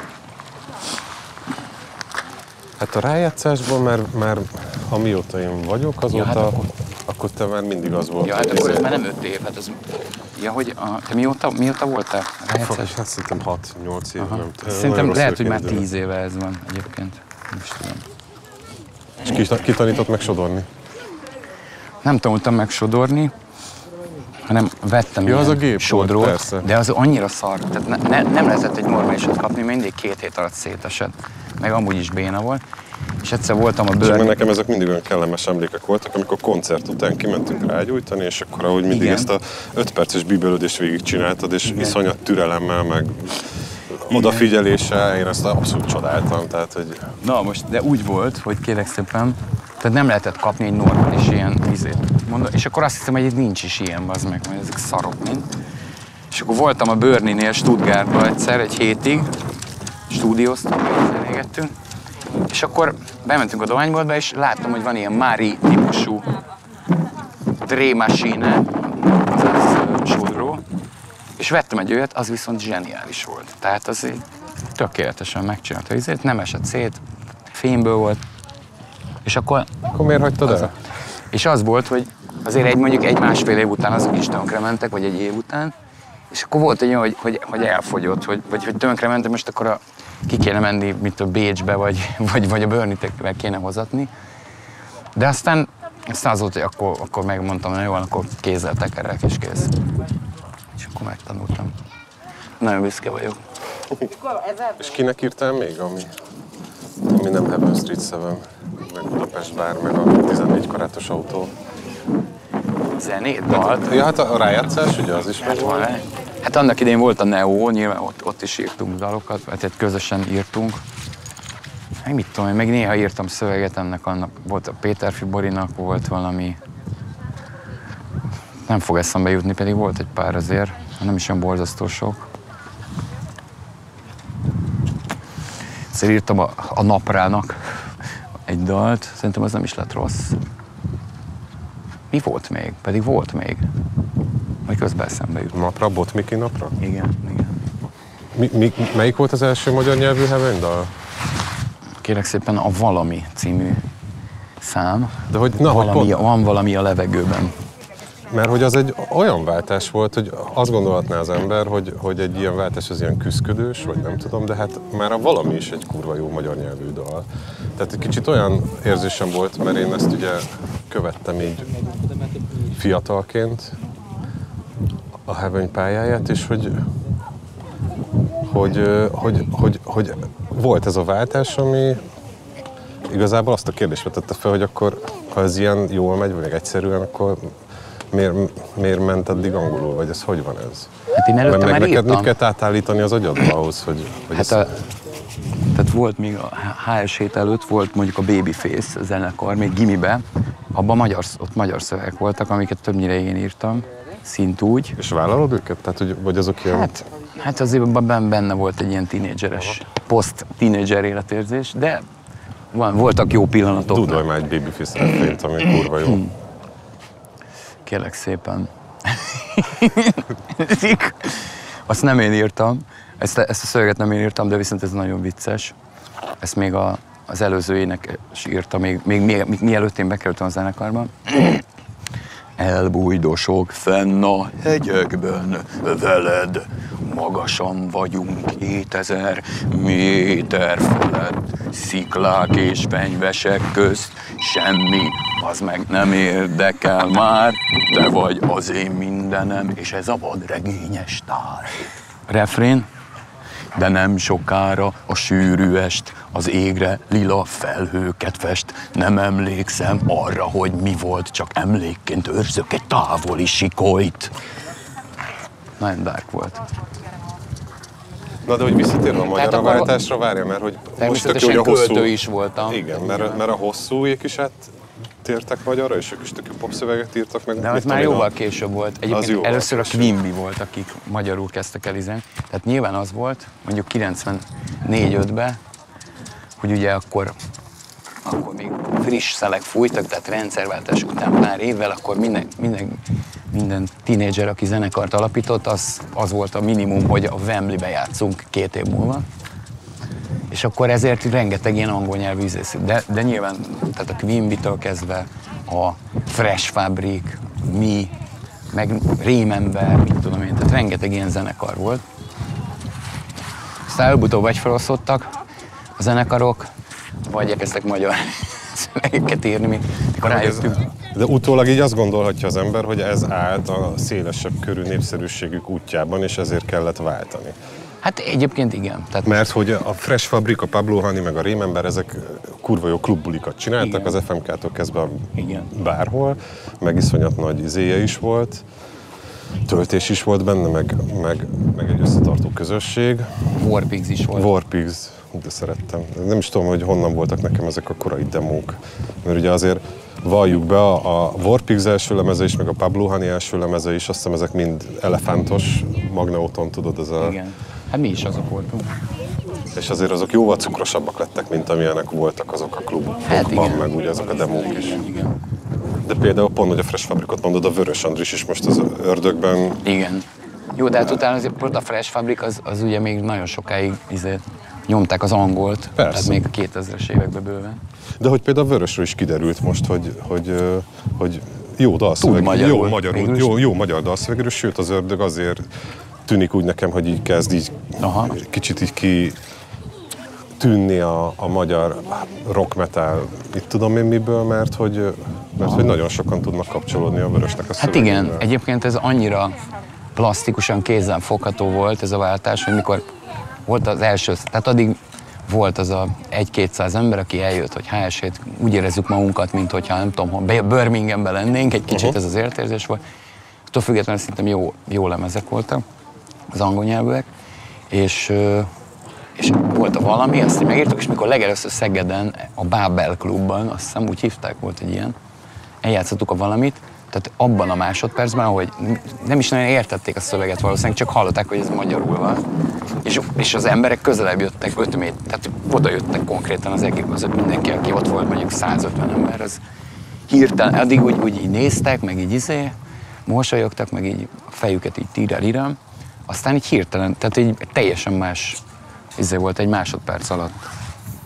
Hát a rájátszásban már, már amióta én vagyok, azóta, ja, hát akkor... akkor te már mindig az volt. Ja, hát akkor ez már nem öt év, hát az... Ja, hogy a, te mióta, mióta voltál rájátszás? Hát szerintem hat-nyolc év, nem tudom. Szerintem lehet, hogy már tíz éve ez van egyébként. Nem is tudom. És ki, ki tanított meg sodorni? Nem tanultam meg sodorni, hanem vettem ja, az a gép sodrót, volt, persze. De az annyira szar, tehát ne, ne, nem lehetett egy normálisat kapni, mindig két hét alatt szétesett, meg amúgy is béna volt. És egyszer voltam a bőr... Csak nekem ezek mindig olyan kellemes emlékek voltak, amikor koncert után kimentünk rágyújtani, és akkor ahogy mindig igen. ezt a öt perces bíbelődést végigcsináltad, és igen. iszonyat türelemmel, meg igen. odafigyeléssel, én ezt abszolút csodáltam, tehát hogy... Na most, de úgy volt, hogy kérlek szépen, tehát nem lehetett kapni egy normális ilyen vizét. Mondom, és akkor azt hiszem, hogy itt nincs is ilyen, az meg, mert ezek szarok mind. És akkor voltam a Börninél Stuttgartban egyszer, egy hétig, stúdióztam, zenégettünk. És akkor bementünk a dohányboltba, és láttam, hogy van ilyen Mari típusú dré-machine, azaz sodró, és vettem egy olyat, az viszont zseniális volt. Tehát az így tökéletesen megcsinálta az izét, nem esett szét, fémből volt, és akkor... Akkor miért hagytad el? És az volt, hogy azért egy mondjuk egy másfél év után azok is tönkre mentek, vagy egy év után, és akkor volt egy olyan, hogy, hogy, hogy elfogyott, hogy, vagy hogy tönkre mentem, most akkor a, ki kéne menni, mint a Bécsbe, vagy, vagy, vagy a Börnitekbe kéne hozatni. De aztán, aztán az volt, hogy akkor, akkor megmondtam, hogy jó, akkor kézzel tekerek, és kész. És akkor megtanultam. Nagyon büszke vagyok. És kinek írtál még, ami, ami nem Heaven Street hét, meg Budapest Bar, meg a tizennégy karátos autó? Zenét, dalt? Ja, hát a rájátszás, ugye az is hát, van. Hát annak idején volt a Neo, nyilván ott, ott is írtunk dalokat, hát közösen írtunk. Meg mit tudom, meg néha írtam szöveget ennek, annak volt a Péter Fiborinak, volt valami... Nem fog eszembe jutni, pedig volt egy pár azért, nem is olyan borzasztó sok. Egyszer írtam a, a Naprának egy dalt, szerintem az nem is lett rossz. Mi volt még? Pedig volt még. Majd közben eszembe jut. Napra? Botmiki napra? Igen, igen. Mi, mi, melyik volt az első magyar nyelvű Heaven dal? Kérlek szépen a Valami című szám. De hogy, na, valami, hogy pont... Van valami a levegőben. mert hogy az egy olyan váltás volt, hogy azt gondolhatná az ember, hogy, hogy egy ilyen váltás az ilyen küszködős, vagy nem tudom, de hát már a valami is egy kurva jó magyar nyelvű dal. Tehát egy kicsit olyan érzésem volt, mert én ezt ugye követtem így fiatalként, a Heaven pályáját, és hogy, hogy, hogy, hogy, hogy volt ez a váltás, ami igazából azt a kérdést vetette fel, hogy akkor, ha ez ilyen jól megy, vagy egyszerűen, akkor miért, miért ment eddig angolul, vagy ez hogy van ez? Hát én előtte már neked írtam. mit kell átállítani az agyadba ahhoz, hogy... hogy hát a, tehát volt még a há es hét előtt, volt mondjuk a Babyface zenekar, még gimibe, abban magyar, ott magyar szövegek voltak, amiket többnyire én írtam, szint úgy. És vállalod őket? Tehát, hogy, vagy azok ilyen... Hát, hát azért benne volt egy ilyen tínédzseres, poszt-tínédzser életérzés, de van, voltak jó pillanatok. Dudolj már egy Babyface refrént, ami kurva jó. Kérlek szépen. Azt nem én írtam, ezt, ezt a szöveget nem én írtam, de viszont ez nagyon vicces. Ezt még a, az előző énekes írta, még, még, még, még mielőtt én bekerültem a zenekarban. Elbújdosok fenn a hegyekben veled, magasan vagyunk kétezer méter felett, sziklák és fenyvesek közt, semmi, az meg nem érdekel már, te vagy az én mindenem, és ez a vadregényes tár. Refrén, de nem sokára a sűrű est, az égre lila felhőket fest. Nem emlékszem arra, hogy mi volt, csak emlékként őrzök egy távoli sikolyt. Nagyon dark volt. Na de hogy visszatérve a magyar váltásra, várja, mert hogy most tök jó, hogy a hosszú... költő is voltam. Igen, mert, mert a hosszúék is áttértek magyarra, és ők is tök jó popszöveget írtak meg. De az már jóval később volt. Egyébként először a Quimby volt, akik magyarul kezdtek el izen. Tehát nyilván az volt, mondjuk kilencvennégy ötben, hogy ugye akkor, akkor még friss szelek fújtak, tehát rendszerváltás után pár évvel, akkor minden, minden, minden tínédzser, aki zenekart alapított, az, az volt a minimum, hogy a Wembleybe játszunk két év múlva. És akkor ezért rengeteg ilyen angol nyelvű ízész. De, de nyilván, tehát a Quimby-től kezdve a Fresh Fabric, mi, meg Rémember, mit tudom én, tehát rengeteg ilyen zenekar volt. Aztán előbb-utóbb vagy felosztottak a zenekarok, vagy elkezdtek magyar szövegeket írni, mikor rájöttünk. De utólag így azt gondolhatja az ember, hogy ez állt a szélesebb körű népszerűségük útjában, és ezért kellett váltani. Hát egyébként igen. Tehát mert hogy a Fresh Fabric, a Pablo Honey, meg a Rémember, ezek kurva jó klubbulikat csináltak, igen. Az ef em ká-tól kezdve igen. Bárhol, meg iszonyat nagy izéje is volt, töltés is volt benne, meg, meg, meg egy összetartó közösség. Warpigs is volt. Warpigs, de szerettem. Nem is tudom, hogy honnan voltak nekem ezek a korai demók, mert ugye azért valljuk be, a, a Warpigs első lemeze is, meg a Pablo Honey első lemeze is, azt hiszem ezek mind elefántos, Magneóton, tudod, ez a... Igen. Hát mi is azok voltunk. És azért azok jóval cukrosabbak lettek, mint amilyenek voltak azok a klubokban, hát meg ugye azok a demók is. Igen. De például pont, hogy a Fresh Fabricot mondod, a Vörös Andris is most az Ördögben... Igen. Jó, de hát utána azért pont a Fresh Fabric az, az ugye még nagyon sokáig izé, nyomták az angolt, persze. Tehát még a kétezres években bőven. De hogy például a Vörösről is kiderült most, hogy, hogy, hogy jó dalszöveg, magyarul, jó, magyarul, jó, jó magyar dalszövegről, sőt az Ördög azért tűnik úgy nekem, hogy így kezd így Aha. kicsit így ki tűnni a, a magyar rock metal, itt tudom én miből, mert hogy, mert hogy nagyon sokan tudnak kapcsolódni a Vörösnek a szövegével. Hát igen, egyébként ez annyira plastikusan kézzelfogható volt ez a váltás, hogy mikor volt az első, tehát addig volt az a egy-kétszáz ember, aki eljött, hogy há es hét, úgy érezzük magunkat, mint hogyha nem tudom, ha Birminghamben lennénk, egy kicsit uh-huh. ez az értérzés volt. Attól függetlenül szerintem jó, jó lemezek voltak, az angol nyelvűek, és, és volt a valami, azt így megírtuk, és mikor legelőször Szegeden, a Bábel klubban, azt hiszem úgy hívták, volt egy ilyen, eljátszottuk a valamit, tehát abban a másodpercben, hogy nem is nagyon értették a szöveget valószínűleg, csak hallották, hogy ez magyarul van. És, és az emberek közelebb jöttek, öt méter, tehát oda jöttek konkrétan az egész, az mindenki, aki ott volt, mondjuk százötven ember, az hirtelen, addig úgy, úgy így néztek, meg így izé, mosolyogtak, meg így a fejüket így tírer-irem, aztán így hirtelen, tehát így teljesen más izé volt egy másodperc alatt.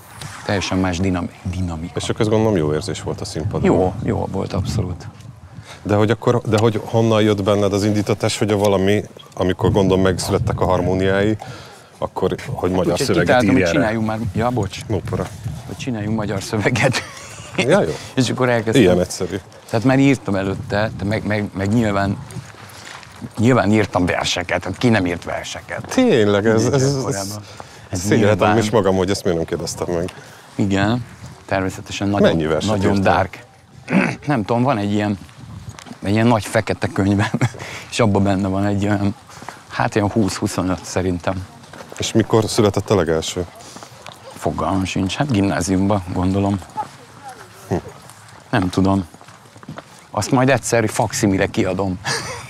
Teljesen más dinam, dinamika. És akkor azt gondolom jó érzés volt a színpadon. Jó, jó volt abszolút. De hogy akkor, de hogy honnan jött benned az indítatás, hogy a valami, amikor gondolom megszülettek a harmóniái, akkor hogy magyar úgy, szöveget írj erre? Csináljunk már, ja bocs, Nópora. hogy csináljunk magyar szöveget. Ja, jó. És akkor elkezdtem. Ilyen egyszerű. Tehát már írtam előtte, meg, meg, meg nyilván, nyilván írtam verseket, ki nem írt verseket. Tényleg, ez, ez, ez, ez, ez szégyeltem is magam, hogy ezt miért nem kérdeztem meg. Igen, természetesen nagyon, Mennyi verset nagyon írtál? dark. Nem tudom, van egy ilyen, egy ilyen nagy fekete könyvem, és abban benne van egy olyan, hát ilyen húsz-huszonöt szerintem. És mikor született a legelső? Fogalmam sincs, hát gimnáziumban gondolom. Hm. Nem tudom. Azt majd egyszer fakszimile kiadom.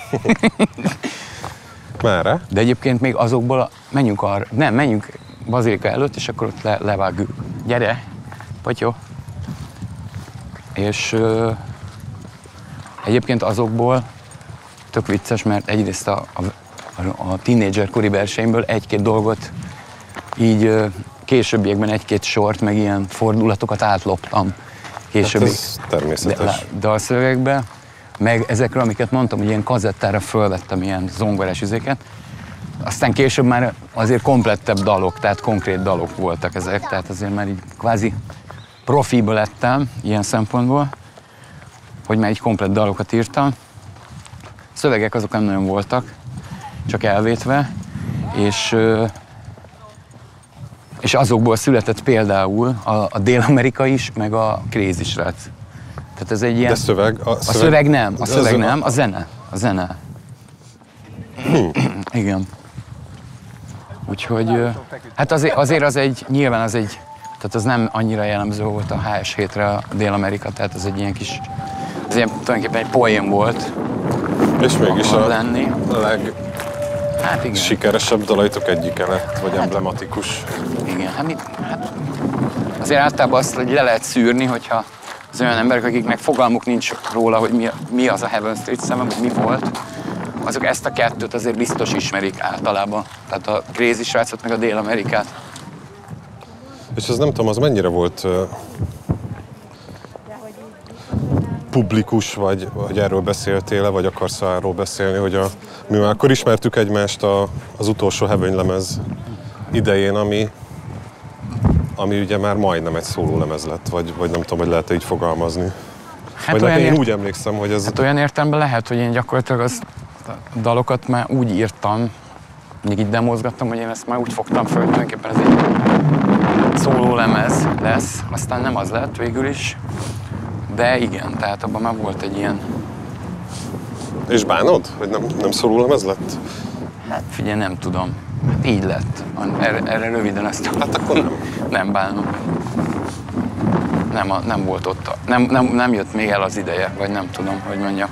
Mára? De egyébként még azokból, a, menjünk arra, nem, menjünk Bazilika előtt, és akkor ott le, levágjuk. Gyere, Patyó. És ö, egyébként azokból tök vicces, mert egyrészt a, a, a tínédzser kori verseimből egy-két dolgot így ö, későbbiekben egy-két sort, meg ilyen fordulatokat átloptam későbbi hát ez természetes. dalszövegekbe. Meg ezekről, amiket mondtam, hogy ilyen kazettára fölvettem ilyen zongorás üzéket. Aztán később már azért komplettebb dalok, tehát konkrét dalok voltak ezek, tehát azért már így kvázi profiba lettem ilyen szempontból, hogy már így komplett dalokat írtam. Szövegek azok nem nagyon voltak, csak elvétve, és, és azokból született például a, a Dél-Amerika is, meg a Crazy srác. Tehát ez egy ilyen... De szöveg? A, a szöveg, szöveg nem, a szöveg nem, a zene. A zene. Hmm. Igen. Úgyhogy, hát azért, azért az egy, nyilván az egy, tehát az nem annyira jellemző volt a há es hétre a Dél-Amerika, tehát az egy ilyen kis, az ilyen tulajdonképpen egy poén volt. És mégis a lenni. leg... Hát igen. Sikeresebb dalaitok egyike lett, vagy hát, emblematikus. Igen, hát, mit, hát azért általában azt, hogy le lehet szűrni, hogyha az olyan emberek, akiknek fogalmuk nincs róla, hogy mi, mi az a Heaven Street Seven, hogy mi volt, azok ezt a kettőt azért biztos ismerik általában. Tehát a Crazy srácot, meg a Dél-Amerikát. És ez nem tudom, az mennyire volt uh, publikus, vagy, vagy erről beszéltél-e, vagy akarsz arról beszélni, hogy a, mi már akkor ismertük egymást a, az utolsó Heaven lemez idején, ami, ami ugye már majdnem egy szólólemez lett, vagy, vagy nem tudom, hogy lehet-e így fogalmazni. Hát vagy nekem én úgy emlékszem, hogy ez... Hát olyan értelemben lehet, hogy én gyakorlatilag az dalokat már úgy írtam, még így demozgattam, hogy én ezt már úgy fogtam föl, hogy tulajdonképpen ez egy szólólemez lesz, aztán nem az lett végül is, de igen, tehát abban már volt egy ilyen... És bánod, hogy nem, nem szólólemez lett? Hát figyelj, nem tudom. Hát így lett. Erre, erre röviden ezt... Hát akkor nem. Nem bánom. Nem, nem volt ott. Nem, nem, nem jött még el az ideje, vagy nem tudom, hogy mondjam.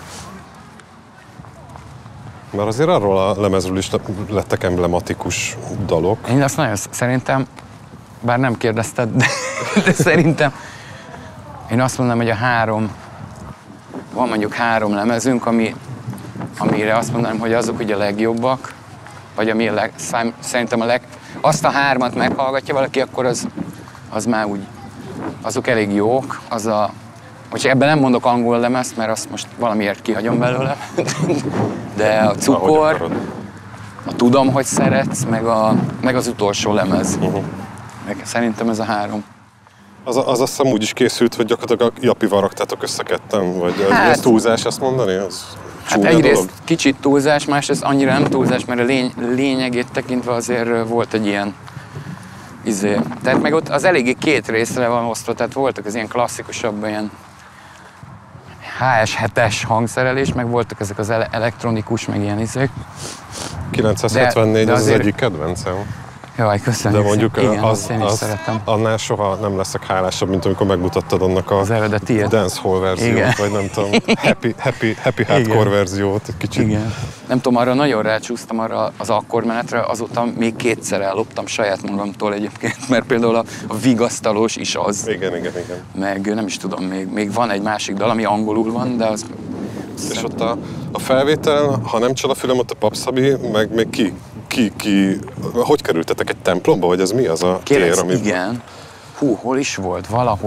Mert azért arról a lemezről is lettek emblematikus dalok. Én azt nagyon szerintem, bár nem kérdezted, de, de szerintem én azt mondom, hogy a három, van mondjuk három lemezünk, ami, amire azt mondanám, hogy azok ugye a legjobbak, vagy ami a leg, szám, szerintem a leg, azt a hármat meghallgatja valaki, akkor az, az már úgy, azok elég jók. Az a, hogyha ebben nem mondok angol lemezt, mert azt most valamiért kihagyom belőle, de a Cukor, a Tudom, hogy szeretsz, meg, a, meg az utolsó lemez. Uh-huh. Szerintem ez a három. Az, az azt hiszem úgy is készült, hogy gyakorlatilag a Japival raktátok össze ketten, vagy hát, ez túlzás ezt mondani? Az hát egyrészt dolog? Kicsit túlzás, másrészt annyira nem túlzás, mert a lény, lényegét tekintve azért volt egy ilyen izé. Tehát meg ott az eléggé két részre van osztva, tehát voltak az ilyen klasszikusabb, ilyen há es hetes hangszerelés, meg voltak ezek az elektronikus, meg ilyen izék. kilencszázhetvennégy de, de az azért... az egyik kedvencem. Jaj, köszönjük. De mondjuk igen, az, én az, annál soha nem leszek hálásabb, mint amikor megmutattad annak a dancehall verziót, igen. Vagy nem tudom, happy, happy, happy hardcore igen. verziót egy kicsit. Igen. Nem tudom, arra nagyon rácsúsztam arra az akkormenetre, azóta még kétszer elloptam saját magamtól egyébként, mert például a, a vigasztalós is az. Igen, igen, igen. Meg nem is tudom, még, még van egy másik dal, ami angolul van, de az... És ott a, a felvételen, ha nem csal a fülem, ott a Papszabi, meg még ki, ki, ki, hogy kerültetek egy templomba, vagy ez mi az a Kérlek, tér, ami... igen. Hú, hol is volt? Valahol a...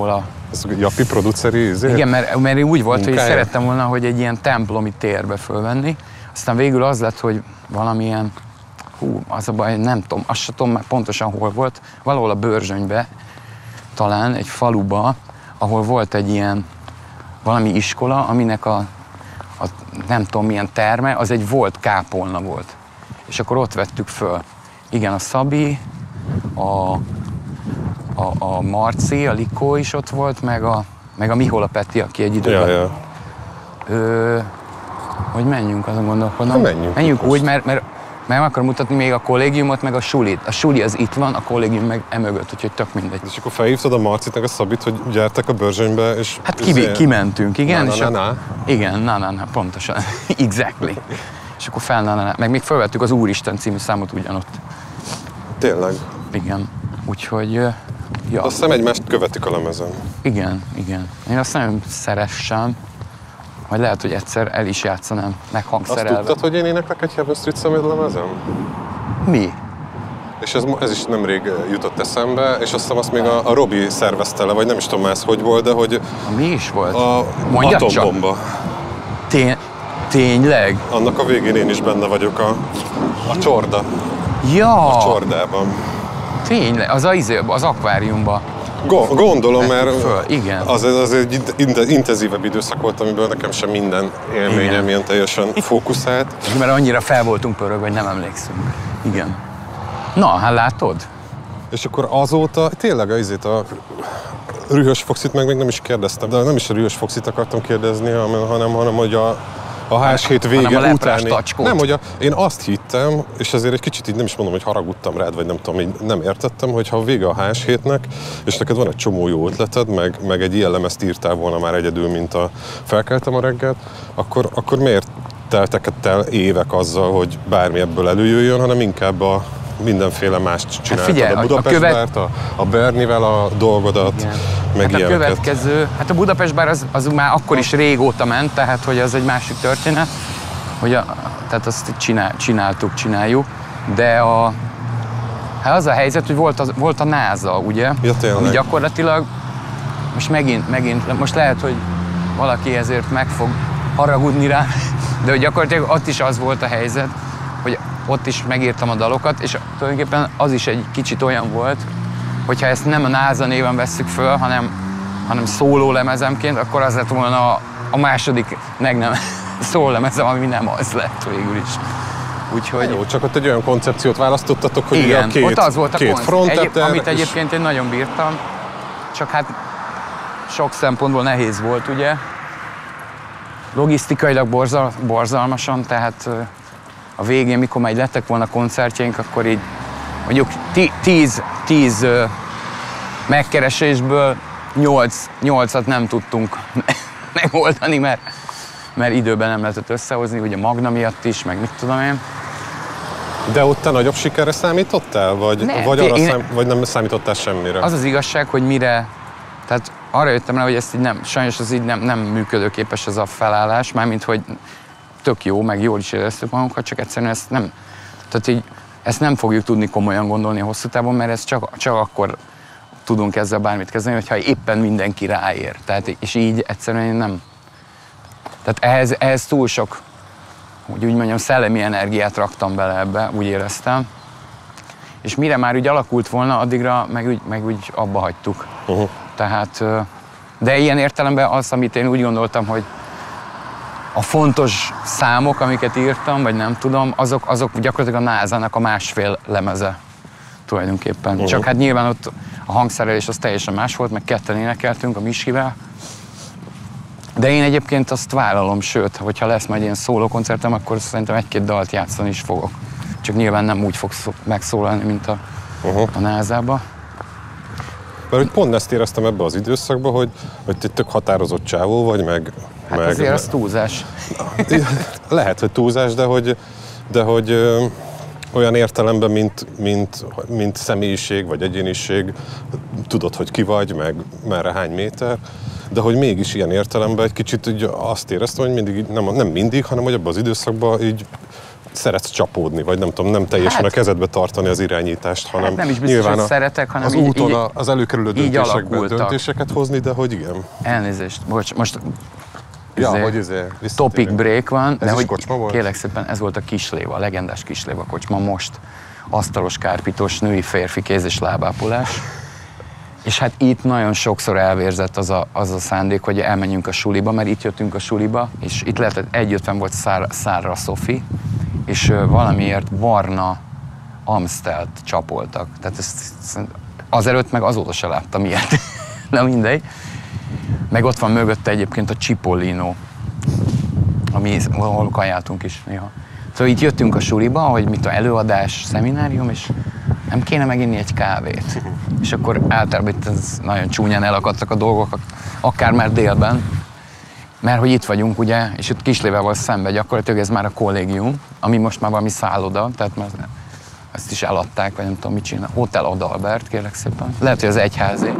Ez Jappi produceri izé? Igen, mert, mert úgy volt, munkája. Hogy szerettem volna, hogy egy ilyen templomi térbe fölvenni. Aztán végül az lett, hogy valamilyen, hú, az a baj, nem tudom, azt sem tudom már pontosan hol volt, valahol a Börzsönybe, talán egy faluba, ahol volt egy ilyen valami iskola, aminek a, a nem tudom milyen terme, az egy volt kápolna volt. És akkor ott vettük föl. Igen, a Szabi, a, a, a Marci, a Likó is ott volt, meg a, meg a Mihola Peti, aki egy időben... Ja, ja. Ö, hogy menjünk, azon gondolkodom. Ha menjünk. Menjünk úgy, mert, mert meg akarom mutatni még a kollégiumot, meg a sulit. A suli az itt van, a kollégium meg emögött, úgyhogy tök mindegy. És akkor felhívtad a Marcit, meg a Szabit, hogy gyertek a Börzsönybe, és... Hát ki, kimentünk, igen. Na, és na, na, na. Igen, na, na, na, pontosan. Exactly. És akkor fel, na, na, na. Meg még felvettük az Úristen című számot ugyanott. Tényleg? Igen. Úgyhogy... Ja. Azt hiszem egymást követik a lemezen. Igen, igen. Én azt nagyon szeressem, hogy lehet, hogy egyszer el is játszanám, meghangszerelve. Azt tudtad, hogy én éneklek egy Heaven Street Summit lemezen? Mi? És ez, ez is nemrég jutott eszembe, és azt hiszem azt még a, a Robi szervezte le, vagy nem is tudom ez hogy volt, de hogy... A mi is volt? A Mondjad atombomba. Tény, tényleg? Annak a végén én is benne vagyok a, a csorda. Ja! A csordában. Tényleg? Az, az, az akváriumban. Gondolom, mert föl, igen. Az, az egy intenzívebb időszak volt, amiből nekem sem minden élményem igen. Ilyen teljesen fókuszált. Mert annyira fel voltunk pörögve, hogy nem emlékszünk. Igen. Na, hát látod? És akkor azóta tényleg a, a Rühös Foxit meg még nem is kérdeztem, de nem is a Rühös Foxit akartam kérdezni, hanem, hanem hogy a A há es hét vége utáni... Nem, hogy a, én azt hittem, és ezért egy kicsit így nem is mondom, hogy haragudtam rád, vagy nem tudom, így nem értettem, hogy ha vége a há es hétnek, és neked van egy csomó jó ötleted, meg, meg egy ilyen lemezt írtál volna már egyedül, mint a Felkeltem a reggelt, akkor, akkor miért teltek el évek azzal, hogy bármi ebből előjöjjön, hanem inkább a mindenféle mást csináltad, hát figyelj, a Budapest a követ... bárt, a, a Bernivel a dolgodat, igen. Meg hát ilyeneket. A következő, hát a Budapest bár az, az már akkor is régóta ment, tehát hogy az egy másik történet, hogy a, tehát azt csinál, csináltuk, csináljuk, de a, hát az a helyzet, hogy volt, az, volt a NASA, ugye? Ja, ami gyakorlatilag, most megint, megint, most lehet, hogy valaki ezért meg fog haragudni rá, de hogy gyakorlatilag ott is az volt a helyzet, hogy ott is megírtam a dalokat, és tulajdonképpen az is egy kicsit olyan volt, hogyha ezt nem a NASA néven vesszük föl, hanem, hanem szóló lemezemként, akkor az lett volna a, a második meg nem szóló lemezem, ami nem az lett végül is. Úgyhogy... Jó, csak ott egy olyan koncepciót választottatok, hogy igen, a két, ott az volt a két fronteter, egy, amit és... egyébként én nagyon bírtam, csak hát sok szempontból nehéz volt, ugye. Logisztikailag borzal, borzalmasan, tehát a végén, mikor már lettek volna koncertjeink, akkor így mondjuk tíz, tíz megkeresésből nyolc, nyolcat nem tudtunk megoldani, mert, mert időben nem lehetett összehozni, ugye Magna miatt is, meg mit tudom én. De ott te nagyobb sikerre számítottál? Vagy, ne, vagy, arra én, szám, vagy nem számítottál semmire? Az az igazság, hogy mire, tehát arra jöttem rá, hogy ezt így nem, sajnos ez így nem, nem működőképes ez a felállás, mármint, hogy tök jó, meg jól is éreztük magunkat, csak egyszerűen ezt nem, tehát így, ezt nem fogjuk tudni komolyan gondolni hosszú távon, mert ez csak, csak akkor tudunk ezzel bármit kezdeni, hogyha éppen mindenki ráér. Tehát, és így egyszerűen nem. Tehát ehhez, ehhez túl sok, hogy úgy mondjam, szellemi energiát raktam bele ebbe, úgy éreztem. És mire már úgy alakult volna, addigra meg úgy, meg úgy abba hagytuk. Uh-huh. Tehát, de ilyen értelemben az, amit én úgy gondoltam, hogy a fontos számok, amiket írtam, vagy nem tudom, azok, azok gyakorlatilag a nászának a másfél lemeze tulajdonképpen. Uh-huh. Csak hát nyilván ott a hangszerelés az teljesen más volt, meg ketten énekeltünk a Miskivel. De én egyébként azt vállalom, sőt, hogyha lesz majd ilyen szólókoncertem, akkor szerintem egy-két dalt játszani is fogok. Csak nyilván nem úgy fog megszólalni, mint a, uh-huh. a nászába. Mert hogy pont ezt éreztem ebbe az időszakba, hogy, hogy te tök határozott csávó vagy, meg... Hát meg, azért az túlzás. Lehet, hogy túlzás, de hogy, de hogy ö, olyan értelemben, mint, mint, mint személyiség vagy egyéniség, tudod, hogy ki vagy, meg merre hány méter, de hogy mégis ilyen értelemben egy kicsit így azt éreztem, hogy mindig, nem, nem mindig, hanem hogy abban az időszakban így szeretsz csapódni, vagy nem tudom, nem teljesen hát, a kezedbe tartani az irányítást, hanem hát nem is biztos, nyilván hogy szeretek, hanem az így, úton így, az előkerülő döntésekben döntéseket hozni, de hogy igen. Elnézést, bocs, most ja, hogy izé, topic break van, ez de hogy volt? Kérlek szépen, ez volt a Kisléva, a legendás Kisléva kocsma most. Asztalos, kárpitos, női, férfi kéz- és lábápolás. És hát itt nagyon sokszor elvérzett az a, az a szándék, hogy elmenjünk a suliba, mert itt jöttünk a suliba, és itt lehetett, egyötven volt Szára Szofi, és valamiért barna Amstelt csapoltak. Tehát ezt, azelőtt meg azóta se láttam ilyet. Na mindegy. Meg ott van mögötte egyébként a Cipollino, ami, ahol kajáltunk is néha. Szóval itt jöttünk a suliba, hogy mit a előadás, szeminárium, és nem kéne meginni egy kávét. És akkor általában itt ez nagyon csúnyán elakadtak a dolgok, akár már délben, mert hogy itt vagyunk, ugye, és itt Kislévával szembe gyakorlatilag ez már a kollégium, ami most már valami szálloda, tehát már ezt is eladták, vagy nem tudom mit csinál. Hotel Adalbert, kérlek szépen. Lehet, hogy az egyházé.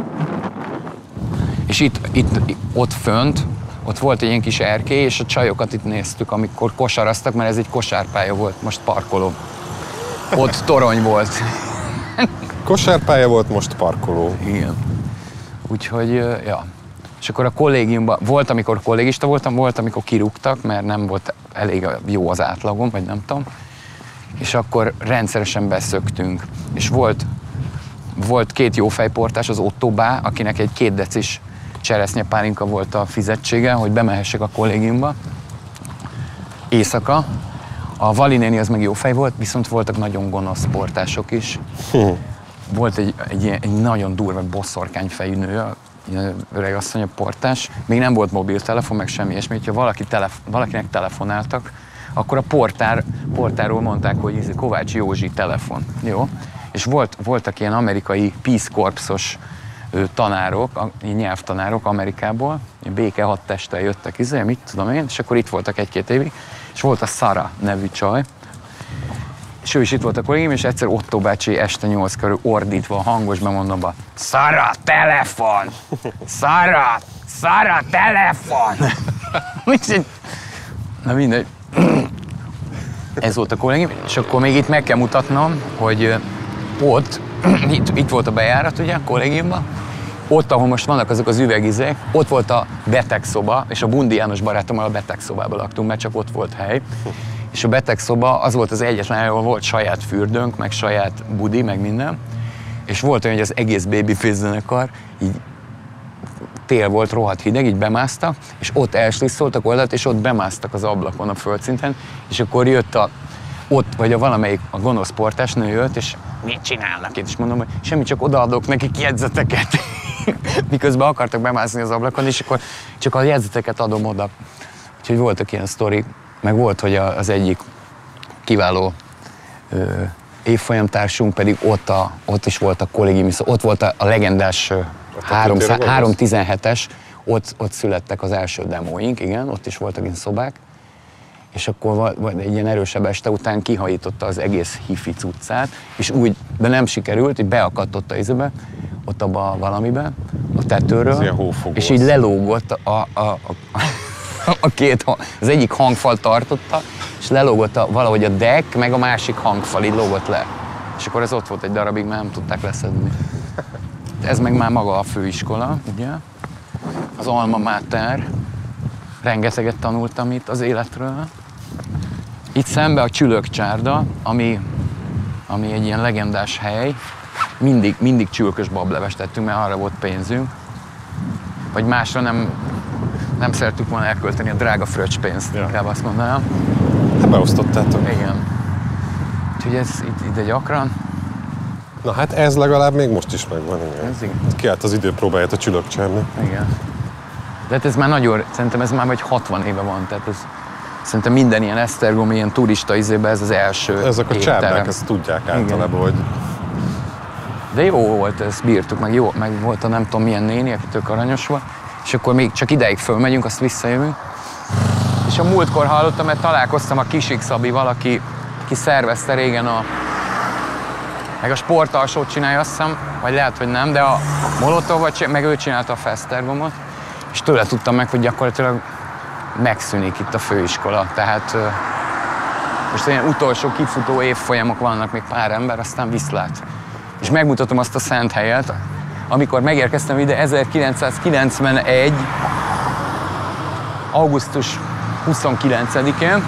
És itt, itt, ott fönt, ott volt egy ilyen kis erkély, és a csajokat itt néztük, amikor kosaraztak, mert ez egy kosárpálya volt, most parkoló. Ott torony volt. Kosárpálya volt, most parkoló. Igen. Úgyhogy, ja. És akkor a kollégiumban, volt, amikor kollégista voltam, volt, amikor kirúgtak, mert nem volt elég jó az átlagom, vagy nem tudom. És akkor rendszeresen beszöktünk. És volt, volt két jó fejportás, az Otto Bá, akinek egy két decis cseresznyepálinka volt a fizetsége, hogy bemehessek a kollégiumba éjszaka. A Vali néni az meg jó fej volt, viszont voltak nagyon gonosz portások is. Hm. Volt egy, egy, egy nagyon durva bosszorkányfejű nő, öreg asszony, a portás. Még nem volt mobiltelefon, meg semmi ilyesmi. Ha valaki telef, valakinek telefonáltak, akkor a portár, portáról mondták, hogy ez Kovács Józsi telefon. Jó? És volt, voltak ilyen amerikai Peace Corps-os tanárok, nyelvtanárok Amerikából, béke hadtesttel jöttek, izé, mit tudom én, és akkor itt voltak egy-két évig, és volt a Sara nevű csaj, és ő is itt volt a kollégém, és egyszer Otto bácsi este nyolc körül ordítva, hangos bemondom be, Sara, telefon! Sara! Sara, telefon! Na mindegy. Ez volt a kollégém, és akkor még itt meg kell mutatnom, hogy ott, itt, itt volt a bejárat ugye a kollégiumban, ott, ahol most vannak azok az üvegizék, ott volt a betegszoba, és a Bundi János barátommal a betegszobában laktunk, mert csak ott volt hely. És a betegszoba az volt az egyetlen, ahol volt saját fürdőnk, meg saját budi, meg minden. És volt olyan, hogy az egész Babyface zenekar, így tél volt, rohadt hideg, így bemásztak, és ott elslisszoltak oldalt, és ott bemásztak az ablakon a földszinten, és akkor jött a, ott, vagy a valamelyik, a gonosz portásnő jött, és mit csinálnak itt? És mondom, hogy semmi, csak odaadok nekik jegyzeteket. Miközben akartak bemászni az ablakon, és akkor csak a jegyzeteket adom oda. Úgyhogy voltak ilyen sztorik. Meg volt, hogy az egyik kiváló ö, évfolyamtársunk pedig ott, a, ott is volt a kollégium, ott volt a, a legendás három tizenhetes, ott, ott születtek az első demóink, igen, ott is voltak ilyen szobák, és akkor egy ilyen erősebb este után kihajította az egész hifi cuccát, és úgy, de nem sikerült, hogy beakadt ott a izébe, ott abba valamibe, a tetőről, és így lelógott a, a, a, a a két, az egyik hangfal tartotta, és lelógott a, valahogy a deck, meg a másik hangfal, így lógott le. És akkor ez ott volt egy darabig, mert nem tudták leszedni. Ez meg már maga a főiskola, ugye? Az Alma Mater. Rengeteget tanultam itt az életről. Itt szembe a Csülökcsárda, ami, ami egy ilyen legendás hely. Mindig, mindig csülkös bablevest tettünk, mert arra volt pénzünk. Vagy másra nem... Nem szerettük volna elkölteni a drága fröccs-pénzt, ja. Inkább azt mondanám. Hát beosztottátok. Igen. Úgyhogy ez itt, ide gyakran. Na hát ez legalább még most is megvan, igen. Ez igen. Kiállt az időpróbáját a Csülökcsárnak. Igen. De hát ez már nagyon, szerintem ez már vagy hatvan éve van, tehát ez szerintem minden ilyen esztergomi, ilyen turista izébe ez az első ezek a csárdák ezt tudják általában, hogy... De jó volt, ezt bírtuk, meg jó, meg volt a nem tudom milyen néni, aki tök aranyos volt. És akkor még csak ideig fölmegyünk, azt visszajövünk. És a múltkor hallottam, mert találkoztam a Kisik Szabival, aki, aki szervezte régen a... meg a sportalsót csinálja, azt hiszem, vagy lehet, hogy nem, de a Molotov, meg ő csinálta a Fesztergomot. És tőle tudtam meg, hogy gyakorlatilag megszűnik itt a főiskola. Tehát most ilyen utolsó kifutó évfolyamok vannak, még pár ember, aztán viszlát. És megmutatom azt a szent helyet, amikor megérkeztem ide ezerkilencszázkilencvenegy. augusztus huszonkilencedikén.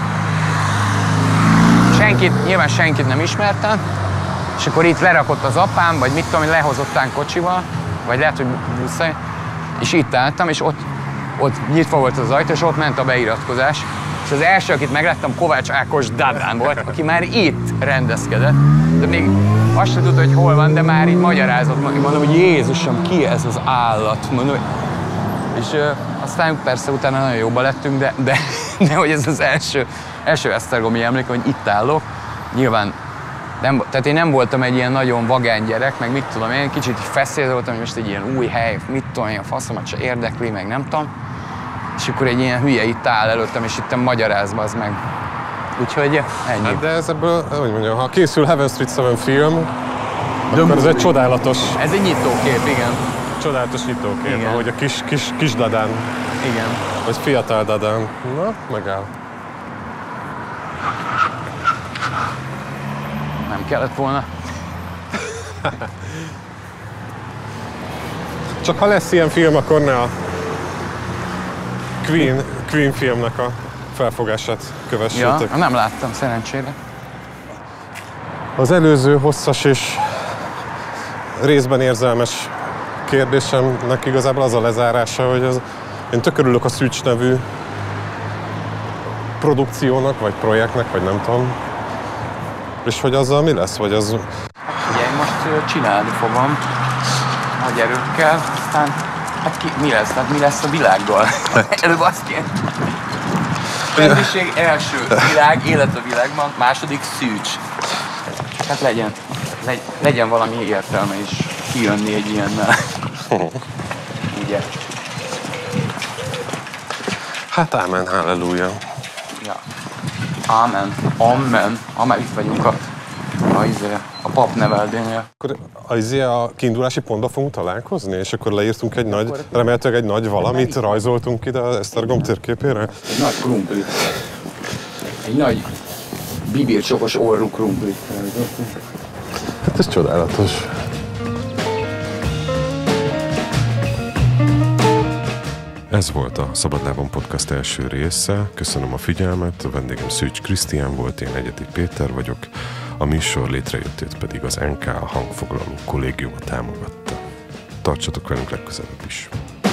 Senkit, nyilván senkit nem ismertem, és akkor itt lerakott az apám, vagy mit tudom, hogy lehozottán kocsival, vagy lehet, hogy buszai, és itt álltam, és ott, ott nyitva volt az ajtó, és ott ment a beiratkozás. És az első, akit megláttam, Kovács Ákos Dadán volt, aki már itt rendezkedett. De még azt sem tudta, hogy hol van, de már így magyarázott. Mondom, hogy Jézusom, ki ez az állat? Mondom, és ö, aztán persze utána nagyon jóba lettünk, de, de, de hogy ez az első, első esztergomi emlék, hogy itt állok. Nyilván, nem, tehát én nem voltam egy ilyen nagyon vagány gyerek, meg mit tudom én, kicsit feszélyező voltam, hogy most egy ilyen új hely, mit tudom én, a faszomat se érdekli, meg nem tudom. És akkor egy ilyen hülye itt áll előttem, és itt magyarázva az meg. Úgyhogy ennyi. Hát de ez ebből, hogy mondjam, ha készül Heaven Street Seven film, de akkor ez egy csodálatos... Ez egy nyitókép, igen. Csodálatos nyitókép, igen. Ahogy a kis, kis, kis Dadán. Igen. Vagy fiatal Dadán. Na, megáll. Nem kellett volna. Csak ha lesz ilyen film, akkor ne a Queen, Queen filmnek a felfogását kövessétek. Ja, nem láttam, szerencsére. Az előző hosszas és részben érzelmes kérdésemnek igazából az a lezárása, hogy az, én tök örülök a Szűcs nevű produkciónak, vagy projektnek, vagy nem tudom. És hogy azzal mi lesz, vagy az... Ugye én most csinálni fogom nagy erőkkel, aztán hát ki, mi lesz? Hát mi lesz a világgal? Előbb azt kéne. Emberiség első világ, élet a világban, második Szűcs. Hát legyen, legy, legyen valami értelme is kijönni egy ilyennel. Ugye? Hát ámen, halleluja. Ja. Amen. Amen. Amen. Itt vagyunk a, a, a pap neveldénél. Akkor a kiindulási pontba fogunk találkozni, és akkor leírtunk egy nagy, remélhetőleg egy nagy valamit rajzoltunk ide az Esztergom térképére? Egy nagy krumplit. Egy nagy bibircsokos orrú krumplit. Hát ez csodálatos. Ez volt a Szabadlábon Podcast első része. Köszönöm a figyelmet, a vendégem Szűcs Krisztián volt, én Egyedi Péter vagyok. A műsor létrejöttét pedig az en ká hangfoglaló kollégiuma támogatta. Tartsatok velünk legközelebb is!